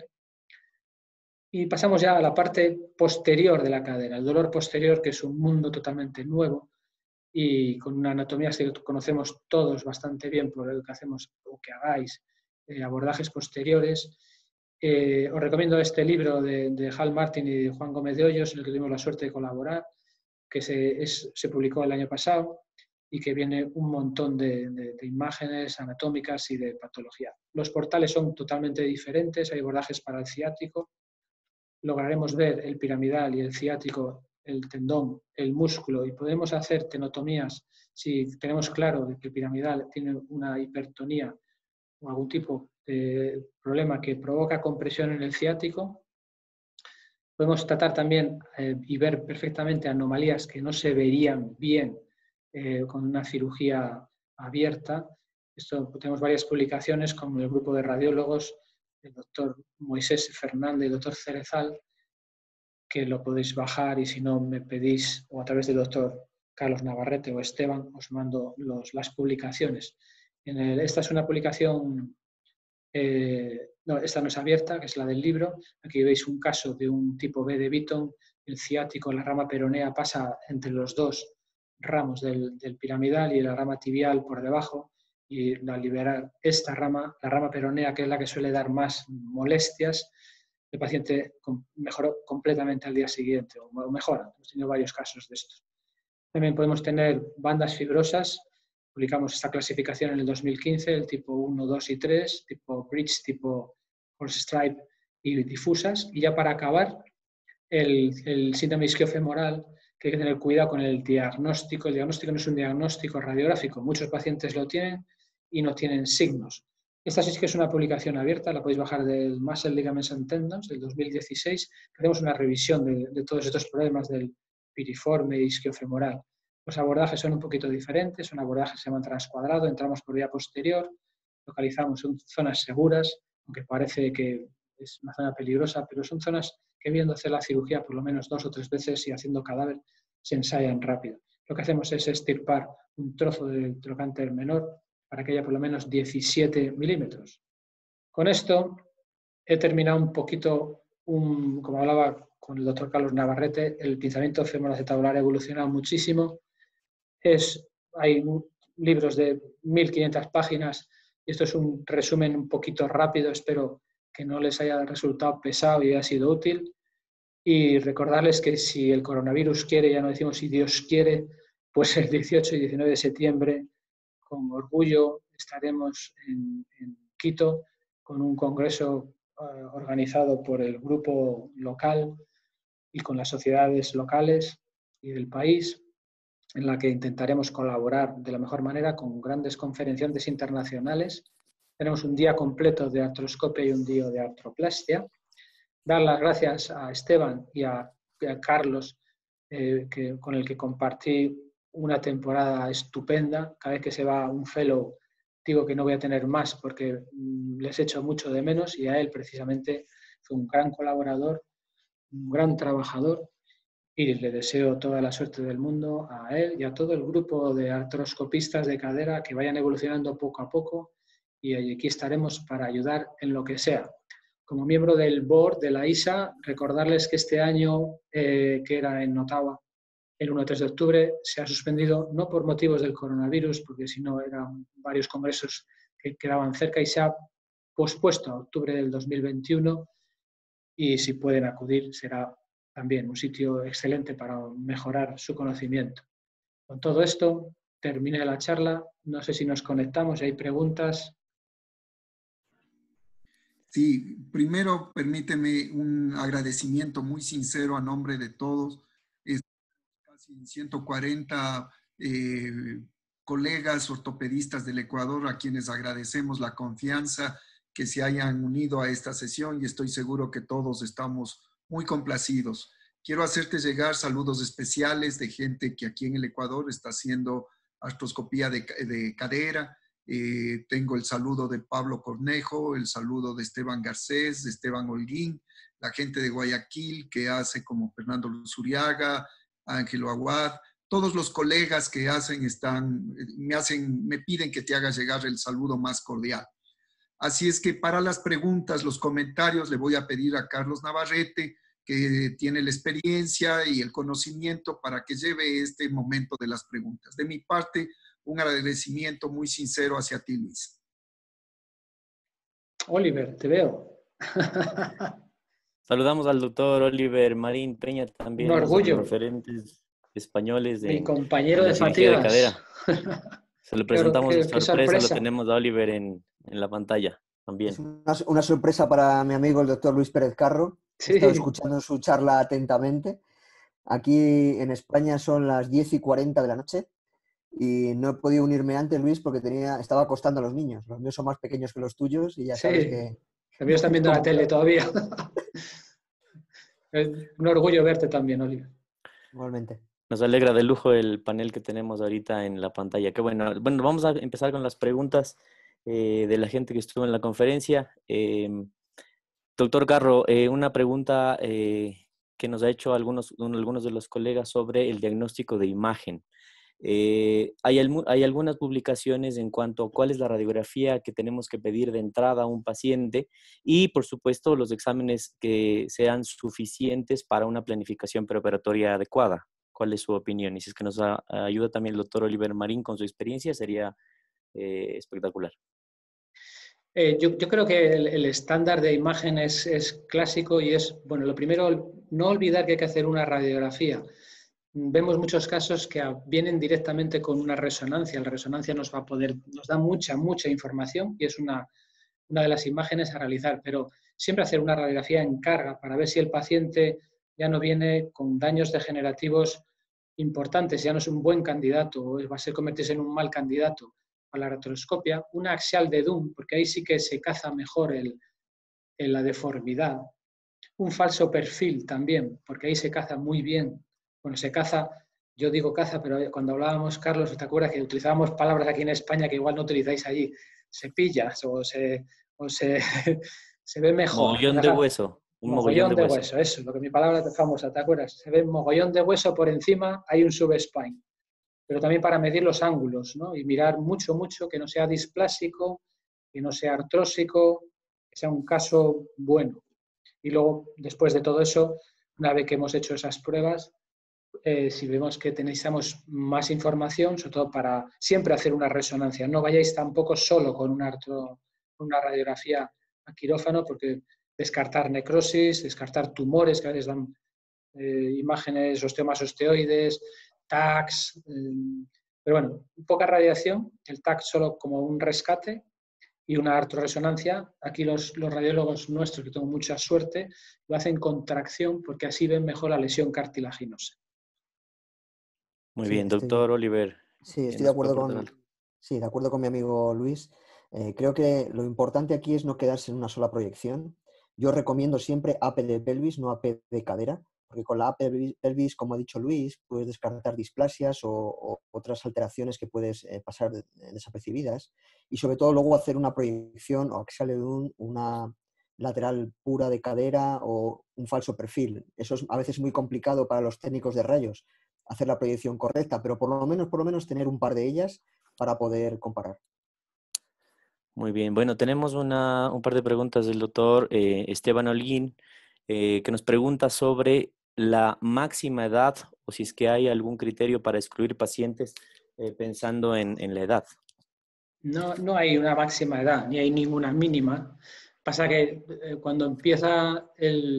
S2: Y pasamos ya a la parte posterior de la cadera, el dolor posterior, que es un mundo totalmente nuevo y con una anatomía que conocemos todos bastante bien por lo que hacemos o que hagáis, abordajes posteriores. Os recomiendo este libro de Hal Martin y de Juan Gómez de Hoyos, en el que tuvimos la suerte de colaborar, que se publicó el año pasado y que viene un montón de imágenes anatómicas y de patología. Los portales son totalmente diferentes, hay abordajes para el ciático. Lograremos ver el piramidal y el ciático, el tendón, el músculo, y podemos hacer tenotomías si tenemos claro que el piramidal tiene una hipertonía o algún tipo de problema que provoca compresión en el ciático. Podemos tratar también y ver perfectamente anomalías que no se verían bien con una cirugía abierta. Tenemos varias publicaciones con el grupo de radiólogos, el doctor Moisés Fernández y el doctor Cerezal, que lo podéis bajar y si no me pedís, o a través del doctor Carlos Navarrete o Esteban, os mando las publicaciones. Esta es una publicación, no, esta no es abierta, que es la del libro. Aquí veis un caso de un tipo B de Beaton, el ciático, la rama peronea pasa entre los 2 ramos del piramidal y la rama tibial por debajo, y al liberar esta rama, la rama peronea, que es la que suele dar más molestias, el paciente mejoró completamente al día siguiente, o mejora. Hemos tenido varios casos de esto. También podemos tener bandas fibrosas. Publicamos esta clasificación en el 2015, el tipo 1, 2 y 3, tipo bridge, tipo horse stripe y difusas. Y ya para acabar, el síndrome isquiofemoral, que hay que tener cuidado con el diagnóstico. El diagnóstico no es un diagnóstico radiográfico. Muchos pacientes lo tienen y no tienen signos. Esta sí que es una publicación abierta, la podéis bajar del Muscle Ligaments and Tendons del 2016. Hacemos una revisión de todos estos problemas del piriforme y isquiofemoral. Los abordajes son un poquito diferentes, son abordajes que se llaman transcuadrado, entramos por vía posterior, localizamos zonas seguras, aunque parece que es una zona peligrosa, pero son zonas que viendo hacer la cirugía por lo menos 2 o 3 veces y haciendo cadáver se ensayan rápido. Lo que hacemos es extirpar un trozo del trocánter menor para que haya por lo menos 17 milímetros. Con esto he terminado un poquito, como hablaba con el doctor Carlos Navarrete, el pinzamiento femoroacetabular ha evolucionado muchísimo. Hay libros de 1500 páginas y esto es un resumen un poquito rápido, espero que no les haya resultado pesado y haya sido útil. Y recordarles que si el coronavirus quiere, ya no decimos si Dios quiere, pues el 18 y 19 de septiembre con orgullo estaremos en Quito con un congreso organizado por el grupo local y con las sociedades locales y del país, en la que intentaremos colaborar de la mejor manera con grandes conferenciantes internacionales. Tenemos un día completo de artroscopia y un día de artroplastia. Dar las gracias a Esteban y a Carlos, con el que compartí una temporada estupenda. Cada vez que se va un fellow digo que no voy a tener más porque les echo mucho de menos, y a él precisamente fue un gran colaborador, un gran trabajador, y le deseo toda la suerte del mundo a él y a todo el grupo de artroscopistas de cadera que vayan evolucionando poco a poco, y aquí estaremos para ayudar en lo que sea. Como miembro del board de la ISA, recordarles que este año, que era en Ottawa, el 1-3 de octubre, se ha suspendido no por motivos del coronavirus, porque si no eran varios congresos que quedaban cerca, y se ha pospuesto a octubre del 2021 y si pueden acudir será también un sitio excelente para mejorar su conocimiento. Con todo esto, termine la charla. No sé si nos conectamos, si hay preguntas.
S1: Sí, primero permíteme un agradecimiento muy sincero a nombre de todos. Casi 140 colegas ortopedistas del Ecuador a quienes agradecemos la confianza que se hayan unido a esta sesión y estoy seguro que todos estamos muy complacidos. Quiero hacerte llegar saludos especiales de gente que aquí en el Ecuador está haciendo artroscopía de cadera. Tengo el saludo de Pablo Cornejo, el saludo de Esteban Garcés, de Esteban Holguín, la gente de Guayaquil que hace como Fernando Luzuriaga, Ángelo Aguad, todos los colegas que me piden que te haga llegar el saludo más cordial. Así es que para las preguntas, los comentarios, le voy a pedir a Carlos Navarrete, que tiene la experiencia y el conocimiento para que lleve este momento de las preguntas. De mi parte, un agradecimiento muy sincero hacia ti, Luis.
S2: Oliver, te veo.
S3: Saludamos al doctor Oliver Marín Peña, también
S2: Un
S3: uno de
S2: orgullo.
S3: los referentes españoles
S2: Mi
S3: en
S2: compañero
S3: la
S2: de
S3: cirugía de
S2: fatigas.
S3: cadera. Se lo presentamos de
S2: Qué
S3: sorpresa, lo
S2: sorpresa.
S3: tenemos a Oliver en la pantalla también.
S4: Es una sorpresa para mi amigo el doctor Luis Pérez Carro.
S2: Sí.
S4: He estado escuchando su charla atentamente. Aquí en España son las 10:40 de la noche y no he podido unirme antes, Luis, porque estaba acostando a los niños. Los míos son más pequeños que los tuyos y ya sabes que...
S2: Los míos están viendo la tele todavía. Es un orgullo verte también, Oliver.
S4: Igualmente.
S3: Nos alegra de lujo el panel que tenemos ahorita en la pantalla. Qué bueno. Bueno, vamos a empezar con las preguntas de la gente que estuvo en la conferencia. Doctor Carro, una pregunta que nos ha hecho algunos de los colegas sobre el diagnóstico de imagen. Hay algunas publicaciones en cuanto a cuál es la radiografía que tenemos que pedir de entrada a un paciente y, por supuesto, los exámenes que sean suficientes para una planificación preoperatoria adecuada. ¿Cuál es su opinión? Y si es que nos ayuda también el doctor Oliver Marín con su experiencia, sería espectacular.
S2: Yo creo que el estándar de imagen es clásico y es, bueno, lo primero, no olvidar que hay que hacer una radiografía. Vemos muchos casos que vienen directamente con una resonancia. La resonancia nos da mucha información y es una de las imágenes a realizar, pero siempre hacer una radiografía en carga para ver si el paciente ya no viene con daños degenerativos importantes, ya no es un buen candidato o va a convertirse en un mal candidato a la artroscopia, una axial de Dunn, porque ahí sí que se caza mejor la deformidad, un falso perfil también, porque ahí se caza muy bien. Bueno, se caza, yo digo caza, pero cuando hablábamos, Carlos, ¿te acuerdas que utilizábamos palabras aquí en España que igual no utilizáis allí? Se pilla se ve mejor.
S3: Mogollón de hueso.
S2: Un mogollón de hueso, eso, lo que mi palabra famosa, ¿te acuerdas? Se ve mogollón de hueso por encima, hay un subspine. Pero también para medir los ángulos, ¿no? Y mirar mucho, que no sea displásico, que no sea artrósico, que sea un caso bueno. Y luego, después de todo eso, una vez que hemos hecho esas pruebas, si vemos que necesitamos más información, sobre todo para siempre hacer una resonancia. No vayáis tampoco solo con una radiografía a quirófano, porque descartar necrosis, descartar tumores, que a veces dan imágenes, osteomas osteoides, TACs, pero bueno, poca radiación, el TAC solo como un rescate y una artroresonancia. Aquí los radiólogos nuestros, que tengo mucha suerte, lo hacen con tracción porque así ven mejor la lesión cartilaginosa.
S3: Muy bien, doctor Oliver.
S4: Sí, estoy de acuerdo con mi amigo Luis. Creo que lo importante aquí es no quedarse en una sola proyección. Yo recomiendo siempre AP de pelvis, no AP de cadera, porque con la AP de pelvis, como ha dicho Luis, puedes descartar displasias o otras alteraciones que puedes pasar desapercibidas. Y sobre todo luego hacer una proyección o axial de Dunn, una lateral pura de cadera o un falso perfil. Eso es a veces muy complicado para los técnicos de rayos, hacer la proyección correcta, pero por lo menos tener un par de ellas para poder comparar.
S3: Muy bien. Bueno, tenemos un par de preguntas del doctor Esteban Holguín, que nos pregunta sobre la máxima edad o si es que hay algún criterio para excluir pacientes pensando en la edad.
S2: No hay una máxima edad, ni hay ninguna mínima, Pasa que cuando empieza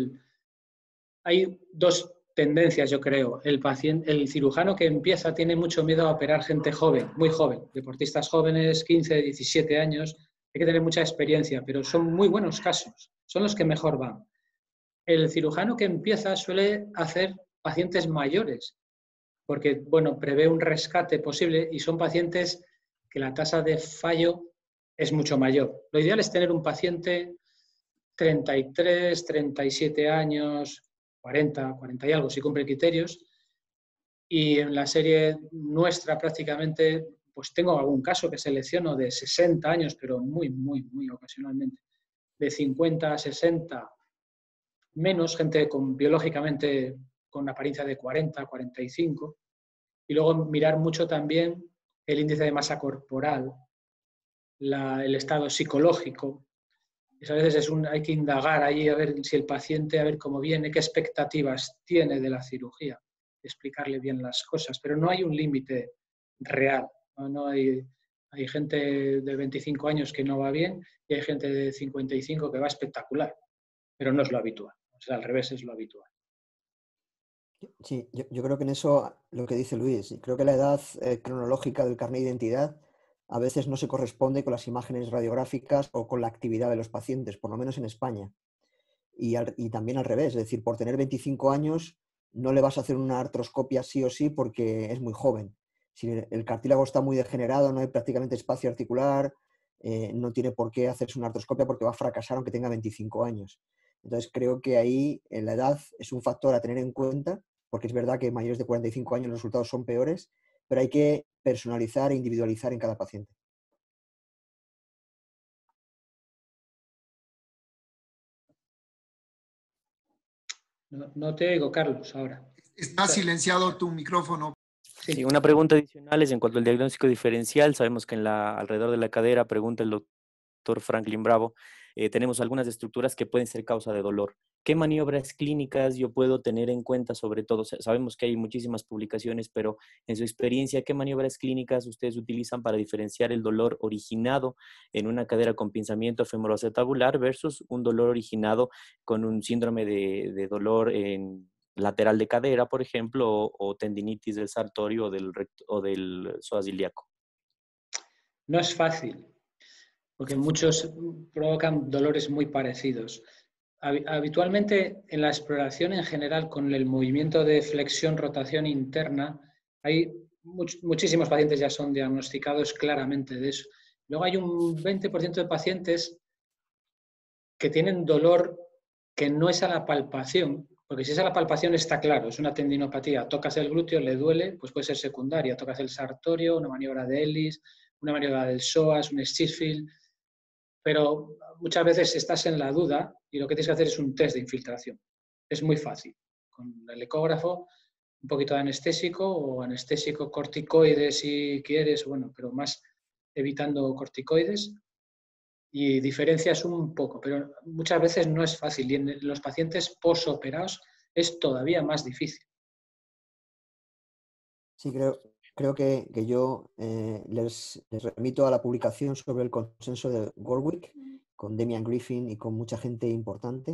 S2: hay dos tendencias, yo creo. El cirujano que empieza tiene mucho miedo a operar gente joven, muy joven, deportistas jóvenes, 15, 17 años. Hay que tener mucha experiencia, pero son muy buenos casos. Son los que mejor van. El cirujano que empieza suele hacer pacientes mayores, porque, bueno, prevé un rescate posible y son pacientes que la tasa de fallo es mucho mayor. Lo ideal es tener un paciente 33, 37 años, 40, 40 y algo, si cumple criterios. Y en la serie nuestra prácticamente, pues tengo algún caso que selecciono de 60 años, pero muy, muy, muy ocasionalmente. De 50 a 60, menos gente biológicamente con apariencia de 40, 45. Y luego mirar mucho también el índice de masa corporal, el estado psicológico. A veces hay que indagar ahí a ver si el paciente, a ver cómo viene, qué expectativas tiene de la cirugía, explicarle bien las cosas, pero no hay un límite real. No hay gente de 25 años que no va bien y hay gente de 55 que va espectacular, pero no es lo habitual. O sea, al revés es lo habitual.
S4: Sí, yo creo que en eso lo que dice Luis, creo que la edad cronológica del carnet de identidad a veces no se corresponde con las imágenes radiográficas o con la actividad de los pacientes, por lo menos en España. Y también al revés, es decir, por tener 25 años no le vas a hacer una artroscopia sí o sí porque es muy joven. Si el cartílago está muy degenerado, no hay prácticamente espacio articular, no tiene por qué hacerse una artroscopia porque va a fracasar aunque tenga 25 años. Entonces creo que ahí la edad es un factor a tener en cuenta, porque es verdad que mayores de 45 años los resultados son peores, pero hay que personalizar e individualizar en cada paciente.
S2: No te oigo, Carlos, ahora.
S1: Está silenciado tu micrófono.
S3: Sí, una pregunta adicional es en cuanto al diagnóstico diferencial. Sabemos que alrededor de la cadera, pregunta el doctor Franklin Bravo, tenemos algunas estructuras que pueden ser causa de dolor. ¿Qué maniobras clínicas yo puedo tener en cuenta sobre todo? Sabemos que hay muchísimas publicaciones, pero en su experiencia, ¿qué maniobras clínicas ustedes utilizan para diferenciar el dolor originado en una cadera con pinzamiento femoroacetabular versus un dolor originado con un síndrome de dolor lateral de cadera, por ejemplo, o tendinitis del sartorio o del psoas ilíaco?
S2: No es fácil, porque muchos provocan dolores muy parecidos. Habitualmente en la exploración en general con el movimiento de flexión-rotación interna, hay muchísimos pacientes ya son diagnosticados claramente de eso. Luego hay un 20% de pacientes que tienen dolor que no es a la palpación, porque si es a la palpación está claro, es una tendinopatía, tocas el glúteo, le duele, pues puede ser secundaria, tocas el sartorio, una maniobra de Ellis, una maniobra del psoas, un Stirfield, pero muchas veces estás en la duda y lo que tienes que hacer es un test de infiltración. Es muy fácil. Con el ecógrafo, un poquito de anestésico o anestésico corticoides si quieres, bueno, pero más evitando corticoides y diferencias un poco, pero muchas veces no es fácil y en los pacientes posoperados es todavía más difícil.
S4: Sí, creo que yo les remito a la publicación sobre el consenso de Warwick, con Damian Griffin y con mucha gente importante.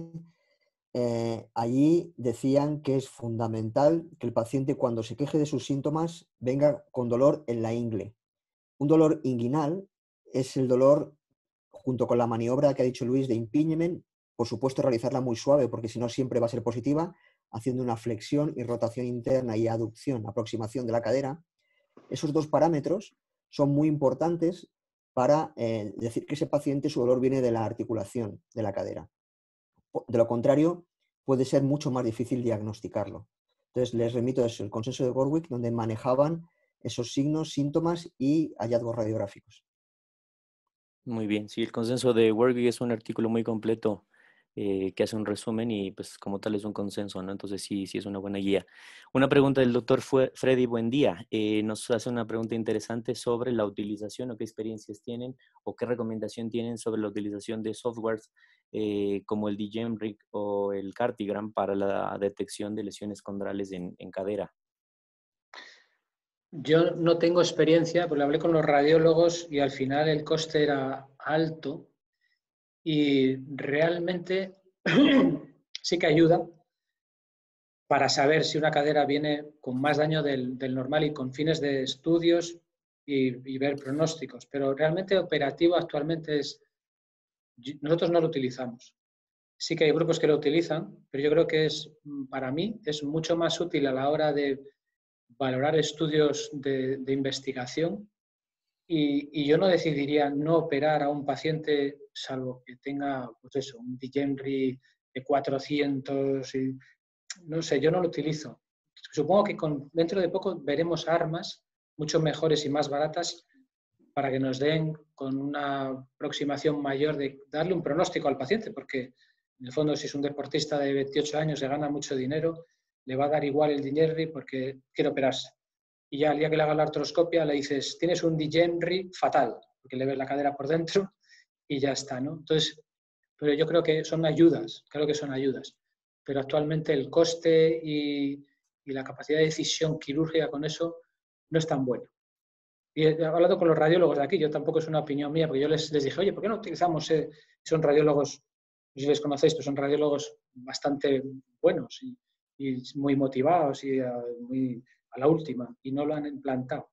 S4: Allí decían que es fundamental que el paciente cuando se queje de sus síntomas venga con dolor en la ingle. Un dolor inguinal es el dolor, junto con la maniobra que ha dicho Luis de impingement, por supuesto realizarla muy suave porque si no siempre va a ser positiva, haciendo una flexión y rotación interna y aducción, aproximación de la cadera. Esos dos parámetros son muy importantes para decir que ese paciente su dolor viene de la articulación de la cadera. De lo contrario, puede ser mucho más difícil diagnosticarlo. Entonces, les remito a eso, el consenso de Warwick, donde manejaban esos signos, síntomas y hallazgos radiográficos.
S3: Muy bien, sí, el consenso de Warwick es un artículo muy completo que hace un resumen y pues como tal es un consenso, ¿no? Entonces sí es una buena guía. Una pregunta del doctor Freddy Buendía. Nos hace una pregunta interesante sobre la utilización o qué experiencias tienen o qué recomendación tienen sobre la utilización de softwares como el DiGenRig o el Cardigram para la detección de lesiones condrales en cadera.
S2: Yo no tengo experiencia, porque hablé con los radiólogos y al final el coste era alto y realmente sí que ayuda para saber si una cadera viene con más daño del normal y con fines de estudios y ver pronósticos. Pero realmente operativo actualmente nosotros no lo utilizamos. Sí que hay grupos que lo utilizan, pero yo creo que para mí es mucho más útil a la hora de valorar estudios de investigación y yo no decidiría no operar a un paciente salvo que tenga, pues eso, un Digenry de 400 y no sé, yo no lo utilizo. Supongo que dentro de poco veremos armas mucho mejores y más baratas para que nos den con una aproximación mayor de darle un pronóstico al paciente, porque en el fondo si es un deportista de 28 años y gana mucho dinero, le va a dar igual el Digenry porque quiere operarse. Y ya al día que le haga la artroscopia le dices, tienes un Digenry fatal, porque le ves la cadera por dentro y ya está, ¿no? Entonces, pero yo creo que son ayudas, claro que son ayudas, pero actualmente el coste y la capacidad de decisión quirúrgica con eso no es tan bueno. Y he hablado con los radiólogos de aquí, yo tampoco es una opinión mía, porque yo les dije, oye, ¿por qué no utilizamos? Son radiólogos, no sé si les conocéis, pero son radiólogos bastante buenos y muy motivados y muy a la última, y no lo han implantado.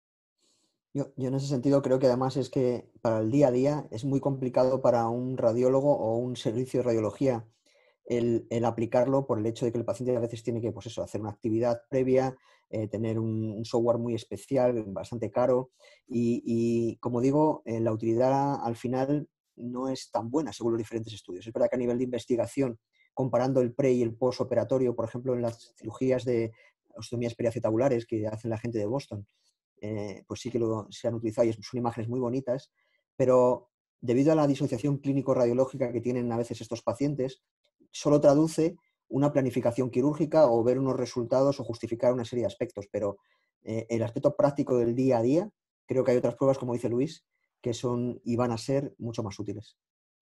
S4: Yo en ese sentido creo que además es que para el día a día es muy complicado para un radiólogo o un servicio de radiología el aplicarlo por el hecho de que el paciente a veces tiene que, pues eso, hacer una actividad previa, tener un software muy especial, bastante caro y como digo, la utilidad al final no es tan buena según los diferentes estudios. Es verdad que a nivel de investigación, comparando el pre y el postoperatorio, por ejemplo, en las cirugías de osteomías periacetabulares que hace la gente de Boston, pues sí que se han utilizado y son imágenes muy bonitas, pero debido a la disociación clínico-radiológica que tienen a veces estos pacientes, solo traduce una planificación quirúrgica o ver unos resultados o justificar una serie de aspectos, pero el aspecto práctico del día a día, creo que hay otras pruebas, como dice Luis, que son y van a ser mucho más útiles.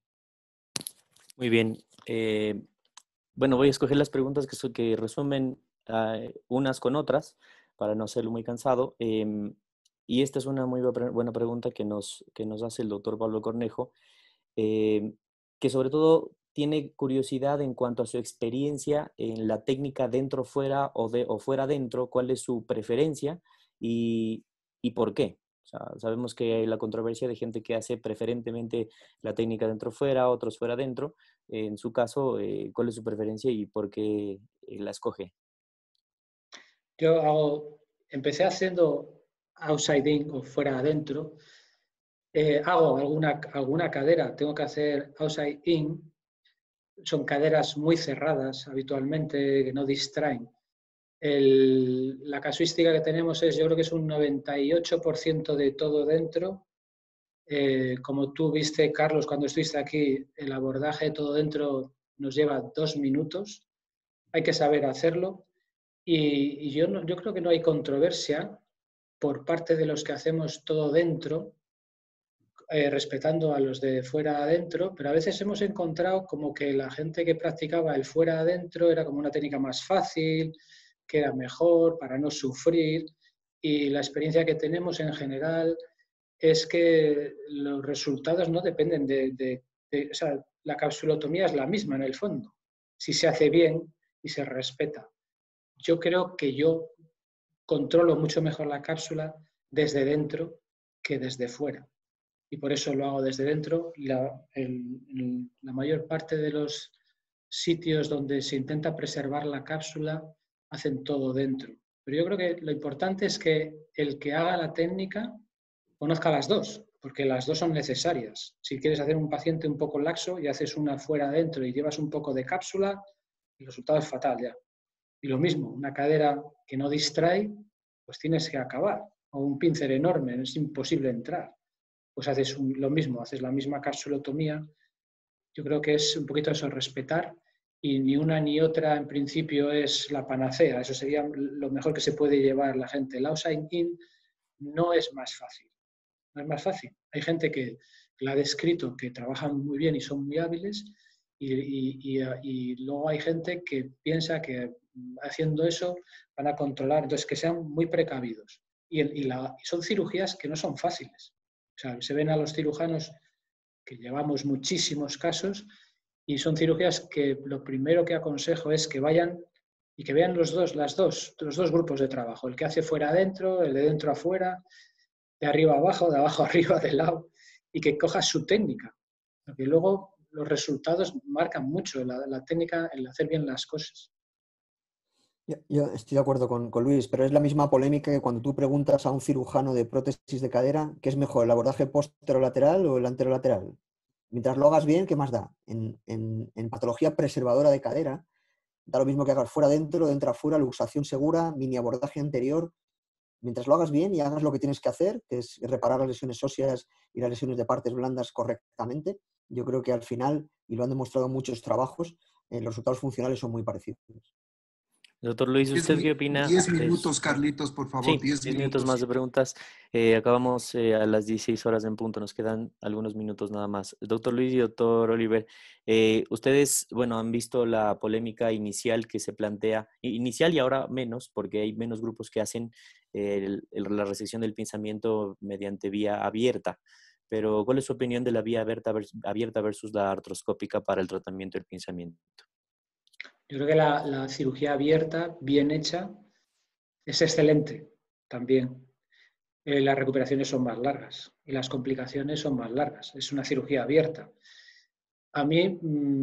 S3: Muy bien. Bueno, voy a escoger las preguntas que resumen unas con otras para no hacerlo muy cansado. Y esta es una muy buena pregunta que nos hace el doctor Pablo Cornejo, que sobre todo tiene curiosidad en cuanto a su experiencia en la técnica dentro-fuera o fuera-dentro, cuál es su preferencia y por qué. O sea, sabemos que hay la controversia de gente que hace preferentemente la técnica dentro-fuera, otros fuera-dentro. En su caso, ¿cuál es su preferencia y por qué la escoge?
S2: Empecé haciendo outside in o fuera adentro. Hago alguna cadera, tengo que hacer outside in. Son caderas muy cerradas habitualmente, que no distraen. La casuística que tenemos yo creo que es un 98% de todo dentro. Como tú viste, Carlos, cuando estuviste aquí, el abordaje de todo dentro nos lleva 2 minutos. Hay que saber hacerlo. Y yo creo que no hay controversia por parte de los que hacemos todo dentro, respetando a los de fuera adentro, pero a veces hemos encontrado como que la gente que practicaba el fuera adentro era como una técnica más fácil, que era mejor para no sufrir, y la experiencia que tenemos en general es que los resultados no dependen o sea, la capsulotomía es la misma en el fondo, si se hace bien y se respeta. Yo creo que yo controlo mucho mejor la cápsula desde dentro que desde fuera. Y por eso lo hago desde dentro. La mayor parte de los sitios donde se intenta preservar la cápsula hacen todo dentro. Pero yo creo que lo importante es que el que haga la técnica conozca las dos, porque las dos son necesarias. Si quieres hacer un paciente un poco laxo y haces una fuera adentro y llevas un poco de cápsula, el resultado es fatal ya. Y lo mismo, una cadera que no distrae, pues tienes que acabar. O un pincel enorme, es imposible entrar. Pues haces lo mismo, haces la misma capsulotomía. Yo creo que es un poquito eso, respetar, y ni una ni otra en principio es la panacea. Eso sería lo mejor que se puede llevar la gente. El outside in no es más fácil. No es más fácil. Hay gente que la ha descrito, que trabajan muy bien y son muy hábiles, y luego hay gente que piensa que haciendo eso van a controlar, entonces que sean muy precavidos. Y son cirugías que no son fáciles. O sea, se ven a los cirujanos que llevamos muchísimos casos y son cirugías que lo primero que aconsejo es que vayan y que vean los dos grupos de trabajo, el que hace fuera adentro, el de dentro afuera, de arriba a abajo, de abajo a arriba, de lado, y que coja su técnica, porque luego los resultados marcan mucho la técnica, el hacer bien las cosas.
S4: Yo estoy de acuerdo con Luis, pero es la misma polémica que cuando tú preguntas a un cirujano de prótesis de cadera qué es mejor, el abordaje posterolateral o el anterolateral. Mientras lo hagas bien, ¿qué más da? En patología preservadora de cadera, da lo mismo que hagas fuera adentro, dentro afuera, luxación segura, mini abordaje anterior. Mientras lo hagas bien y hagas lo que tienes que hacer, que es reparar las lesiones óseas y las lesiones de partes blandas correctamente, yo creo que al final, y lo han demostrado muchos trabajos, los resultados funcionales son muy parecidos.
S3: Doctor Luis, ¿usted qué opina?
S1: 10 minutos, Carlitos, por favor.
S3: Sí, 10 minutos más de preguntas. Acabamos a las 16 horas en punto, nos quedan algunos minutos nada más. Doctor Luis y doctor Oliver, ustedes, bueno, han visto la polémica inicial que se plantea, inicial y ahora menos, porque hay menos grupos que hacen la resección del pinzamiento mediante vía abierta. Pero, ¿cuál es su opinión de la vía abierta versus la artroscópica para el tratamiento del pinzamiento?
S2: Yo creo que la cirugía abierta, bien hecha, es excelente también. Las recuperaciones son más largas y las complicaciones son más largas. Es una cirugía abierta. A mí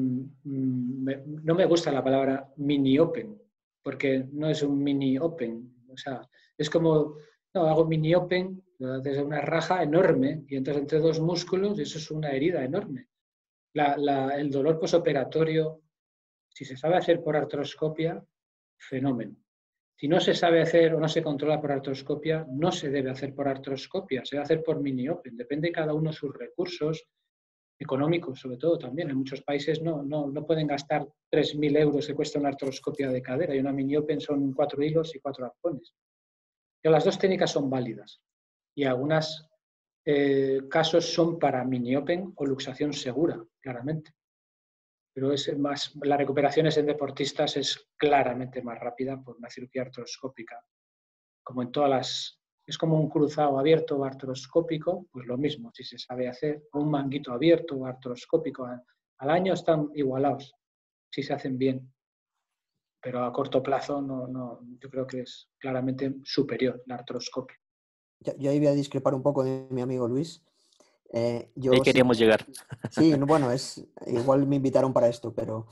S2: no me gusta la palabra mini open, porque no es un mini open. O sea, es como, no, hago mini open desde una raja enorme y entras entre dos músculos y eso es una herida enorme. El dolor posoperatorio, si se sabe hacer por artroscopia, fenómeno. Si no se sabe hacer o no se controla por artroscopia, no se debe hacer por artroscopia, se debe hacer por mini open. Depende cada uno de sus recursos económicos, sobre todo también. En muchos países no pueden gastar 3.000 euros que cuesta una artroscopia de cadera y una mini open son 4 hilos y 4 arpones. Pero las dos técnicas son válidas y algunos casos son para mini open o luxación segura, claramente. Pero la recuperación en deportistas es claramente más rápida por una cirugía artroscópica. Como en es como un cruzado abierto o artroscópico, pues lo mismo, si se sabe hacer, o un manguito abierto o artroscópico al año están igualados, si se hacen bien. Pero a corto plazo yo creo que es claramente superior la artroscopia.
S4: Yo ahí voy a discrepar un poco de mi amigo Luis.
S3: Ahí queríamos llegar.
S4: Sí, bueno, igual me invitaron para esto, pero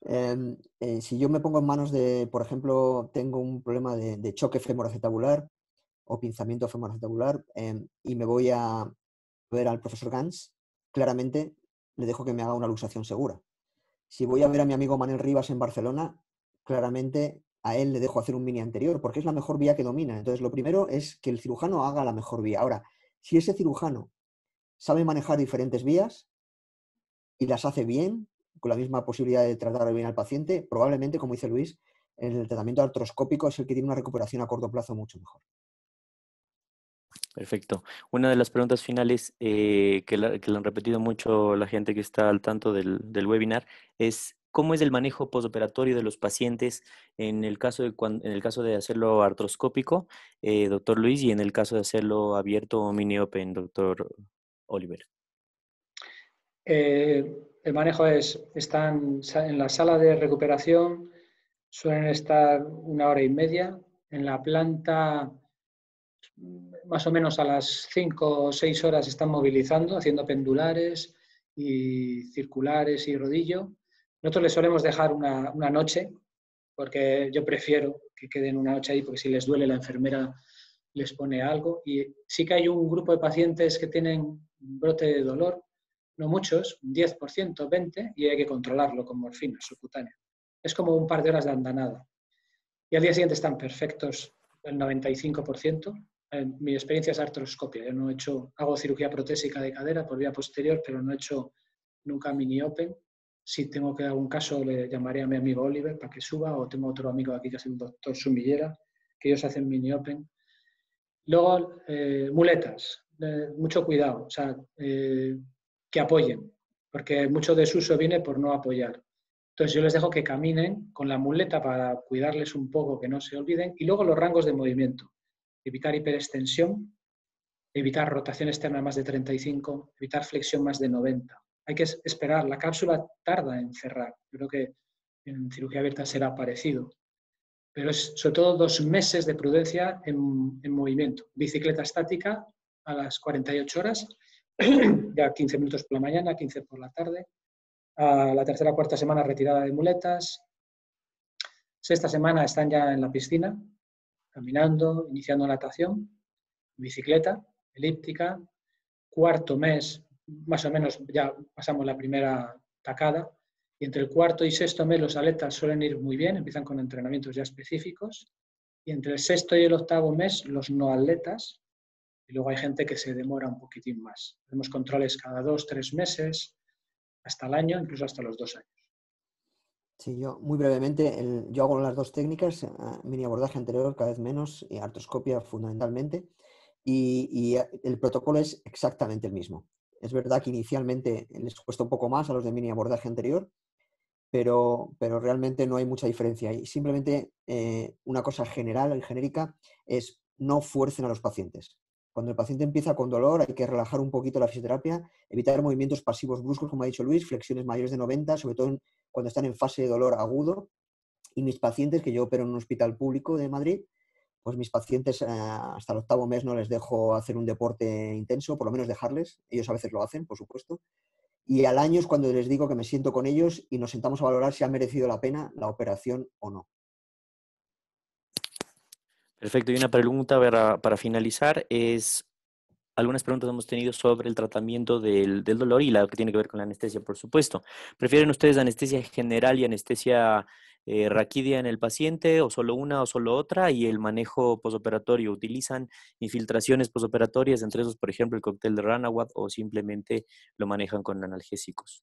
S4: si yo me pongo en manos de, por ejemplo, tengo un problema de choque femoroacetabular o pinzamiento femoroacetabular y me voy a ver al profesor Gans, claramente le dejo que me haga una luxación segura. Si voy a ver a mi amigo Manel Rivas en Barcelona, claramente a él le dejo hacer un mini anterior porque es la mejor vía que domina. Entonces, lo primero es que el cirujano haga la mejor vía. Ahora, si ese cirujano sabe manejar diferentes vías y las hace bien, con la misma posibilidad de tratar bien al paciente, probablemente, como dice Luis, el tratamiento artroscópico es el que tiene una recuperación a corto plazo mucho mejor.
S3: Perfecto. Una de las preguntas finales que le han repetido mucho la gente que está al tanto del webinar es ¿cómo es el manejo postoperatorio de los pacientes en el caso de hacerlo artroscópico, doctor Luis, y en el caso de hacerlo abierto o mini open, doctor Oliver?
S2: El manejo están en la sala de recuperación, suelen estar 1 hora y media, en la planta más o menos a las 5 o 6 horas están movilizando, haciendo pendulares y circulares y rodillo. Nosotros les solemos dejar una noche, porque yo prefiero que queden una noche ahí, porque si les duele la enfermera les pone algo. Y sí que hay un grupo de pacientes que tienen un brote de dolor, no muchos, un 10%, 20%, y hay que controlarlo con morfina subcutánea. Es como un par de horas de andanada. Y al día siguiente están perfectos el 95%. Mi experiencia es artroscopia. Yo no hago cirugía protésica de cadera por vía posterior, pero no he hecho nunca mini open. Si tengo que dar un caso, le llamaré a mi amigo Oliver para que suba, o tengo otro amigo aquí que es el doctor Sumillera, que ellos hacen mini open. Luego, muletas. Mucho cuidado, o sea, que apoyen, porque mucho desuso viene por no apoyar. Entonces yo les dejo que caminen con la muleta para cuidarles un poco, que no se olviden, y luego los rangos de movimiento. Evitar hiperextensión, evitar rotación externa más de 35, evitar flexión más de 90. Hay que esperar, la cápsula tarda en cerrar. Yo creo que en cirugía abierta será parecido. Pero es sobre todo 2 meses de prudencia en movimiento. Bicicleta estática a las 48 horas, ya 15 minutos por la mañana, 15 por la tarde. A la tercera o cuarta semana retirada de muletas. Sexta semana están ya en la piscina, caminando, iniciando natación, bicicleta, elíptica. Cuarto mes, más o menos, ya pasamos la primera tacada. Y entre el cuarto y sexto mes los atletas suelen ir muy bien, empiezan con entrenamientos ya específicos. Y entre el sexto y el octavo mes, los no atletas. Y luego hay gente que se demora un poquitín más. Hacemos controles cada 2 o 3 meses, hasta el año, incluso hasta los 2 años.
S4: Sí, yo muy brevemente, yo hago las dos técnicas, mini abordaje anterior cada vez menos y artroscopia fundamentalmente, y el protocolo es exactamente el mismo. Es verdad que inicialmente les cuesta un poco más a los de mini abordaje anterior, pero realmente no hay mucha diferencia. Y simplemente una cosa general y genérica es no fuercen a los pacientes. Cuando el paciente empieza con dolor hay que relajar un poquito la fisioterapia, evitar movimientos pasivos bruscos, como ha dicho Luis, flexiones mayores de 90, sobre todo cuando están en fase de dolor agudo. Y mis pacientes, que yo opero en un hospital público de Madrid, pues mis pacientes hasta el octavo mes no les dejo hacer un deporte intenso, por lo menos dejarles. Ellos a veces lo hacen, por supuesto. Y al año es cuando les digo que me siento con ellos y nos sentamos a valorar si ha merecido la pena la operación o no.
S3: Perfecto. Y una pregunta para finalizar es, algunas preguntas hemos tenido sobre el tratamiento del dolor y la que tiene que ver con la anestesia, por supuesto. ¿Prefieren ustedes anestesia general y anestesia raquídea en el paciente, o solo una o solo otra? Y el manejo posoperatorio, ¿utilizan infiltraciones posoperatorias, entre esos, por ejemplo, el cóctel de Ranawat, o simplemente lo manejan con analgésicos?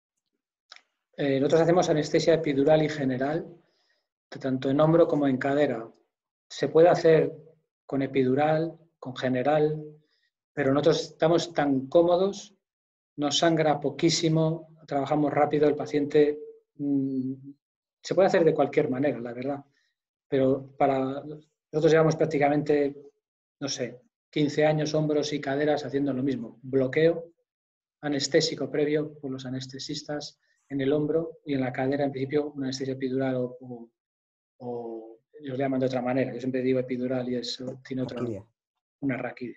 S2: Nosotros hacemos anestesia epidural y general, tanto en hombro como en cadera. Se puede hacer con epidural, con general, pero nosotros estamos tan cómodos, nos sangra poquísimo, trabajamos rápido, el paciente se puede hacer de cualquier manera, la verdad, pero nosotros llevamos prácticamente, no sé, 15 años hombros y caderas haciendo lo mismo, bloqueo anestésico previo por los anestesistas en el hombro, y en la cadera en principio una anestesia epidural o ellos le llaman de otra manera, yo siempre digo epidural y eso tiene otra, una raquídea.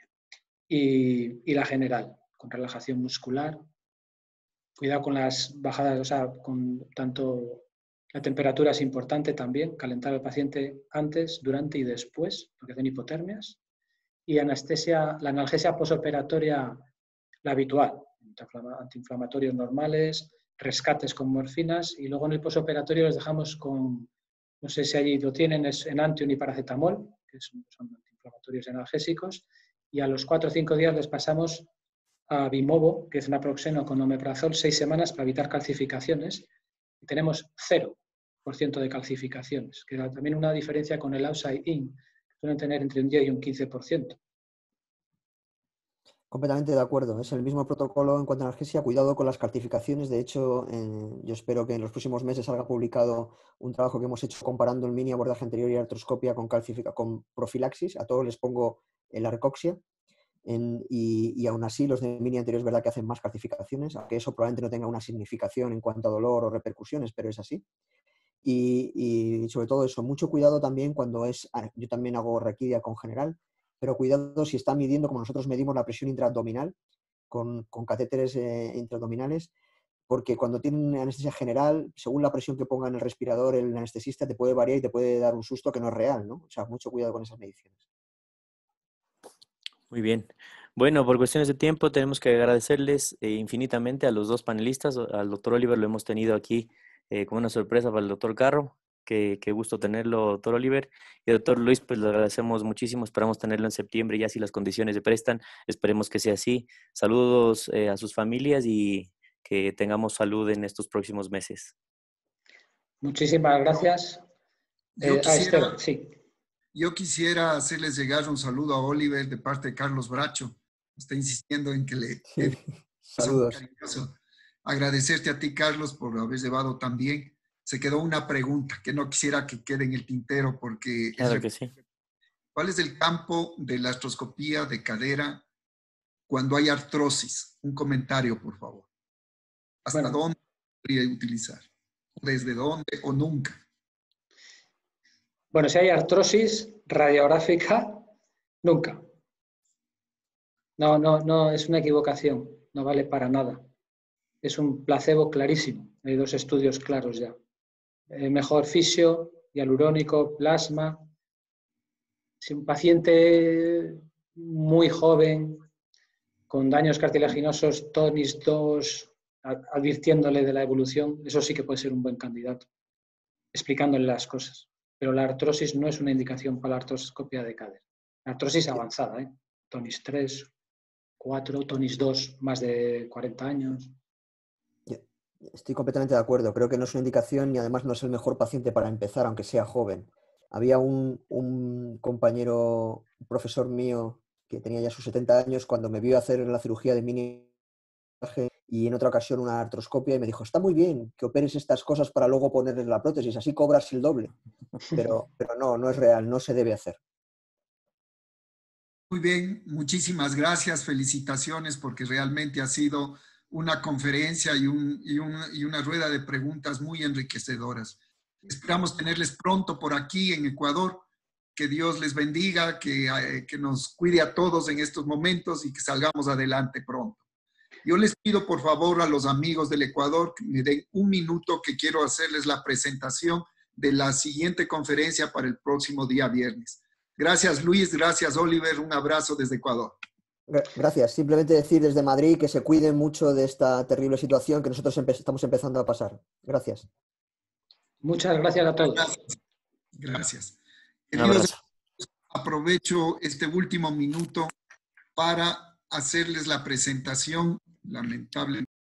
S2: Y la general, con relajación muscular, cuidado con las bajadas, o sea, con tanto la temperatura es importante también, calentar al paciente antes, durante y después, porque hacen hipotermias, y anestesia, la analgesia posoperatoria, la habitual, antiinflamatorios normales, rescates con morfinas, y luego en el posoperatorio les dejamos con, no sé si allí lo tienen, es Enantium y paracetamol, que son antiinflamatorios analgésicos, y a los 4 o 5 días les pasamos a Vimovo, que es naproxeno con omeprazol, 6 semanas para evitar calcificaciones, y tenemos 0% de calcificaciones, que era también una diferencia con el outside-in, que suelen tener entre un 10 y un 15%.
S4: Completamente de acuerdo. Es el mismo protocolo en cuanto a analgesia. Cuidado con las calcificaciones. De hecho, yo espero que en los próximos meses salga publicado un trabajo que hemos hecho comparando el mini abordaje anterior y artroscopia con profilaxis. A todos les pongo la arcoxia. Y aún así, los de mini anterior es verdad que hacen más calcificaciones, aunque eso probablemente no tenga una significación en cuanto a dolor o repercusiones, pero es así. Y sobre todo eso, mucho cuidado también cuando yo también hago raquidia con general, pero cuidado si está midiendo, como nosotros medimos la presión intraabdominal con catéteres intraabdominales, porque cuando tienen anestesia general, según la presión que ponga en el respirador el anestesista, te puede variar y te puede dar un susto que no es real, ¿no? O sea, mucho cuidado con esas mediciones.
S3: Muy bien. Bueno, por cuestiones de tiempo tenemos que agradecerles infinitamente a los dos panelistas. Al doctor Oliver lo hemos tenido aquí como una sorpresa para el doctor Carro. Qué gusto tenerlo, doctor Oliver. Y doctor Luis, pues le agradecemos muchísimo. Esperamos tenerlo en septiembre, ya si las condiciones se prestan. Esperemos que sea así. Saludos a sus familias y que tengamos salud en estos próximos meses.
S2: Muchísimas gracias.
S1: Yo quisiera hacerles llegar un saludo a Oliver de parte de Carlos Bracho. Está insistiendo en que le...
S4: Saludos.
S1: Agradecerte a ti, Carlos, por haber llevado también. Se quedó una pregunta que no quisiera que quede en el tintero porque...
S3: Claro que sí.
S1: ¿Cuál es el campo de la artroscopía de cadera cuando hay artrosis? Un comentario, por favor. ¿Hasta dónde podría utilizar? ¿Desde dónde o nunca?
S2: Bueno, si hay artrosis radiográfica, nunca. No, es una equivocación, no vale para nada. Es un placebo clarísimo, hay 2 estudios claros ya. Mejor fisio, hialurónico, plasma. Si un paciente muy joven, con daños cartilaginosos, Tonis 2, advirtiéndole de la evolución, eso sí que puede ser un buen candidato, explicándole las cosas. Pero la artrosis no es una indicación para la artroscopia de cadera. La artrosis avanzada, Tonis 3, 4, Tonis 2, más de 40 años.
S4: Estoy completamente de acuerdo. Creo que no es una indicación y además no es el mejor paciente para empezar, aunque sea joven. Había un compañero, un profesor mío, que tenía ya sus 70 años, cuando me vio hacer la cirugía de mini y en otra ocasión una artroscopia y me dijo, está muy bien que operes estas cosas para luego ponerles la prótesis, así cobras el doble. Pero no es real, no se debe hacer.
S1: Muy bien, muchísimas gracias, felicitaciones porque realmente ha sido una conferencia y una rueda de preguntas muy enriquecedoras. Esperamos tenerles pronto por aquí en Ecuador. Que Dios les bendiga, que nos cuide a todos en estos momentos y que salgamos adelante pronto. Yo les pido por favor a los amigos del Ecuador que me den un minuto que quiero hacerles la presentación de la siguiente conferencia para el próximo día viernes. Gracias Luis, gracias Oliver, un abrazo desde Ecuador.
S4: Gracias. Simplemente decir desde Madrid que se cuiden mucho de esta terrible situación que nosotros estamos empezando a pasar. Gracias.
S2: Muchas gracias a todos.
S1: Gracias.
S3: Queridos,
S1: aprovecho este último minuto para hacerles la presentación, lamentablemente.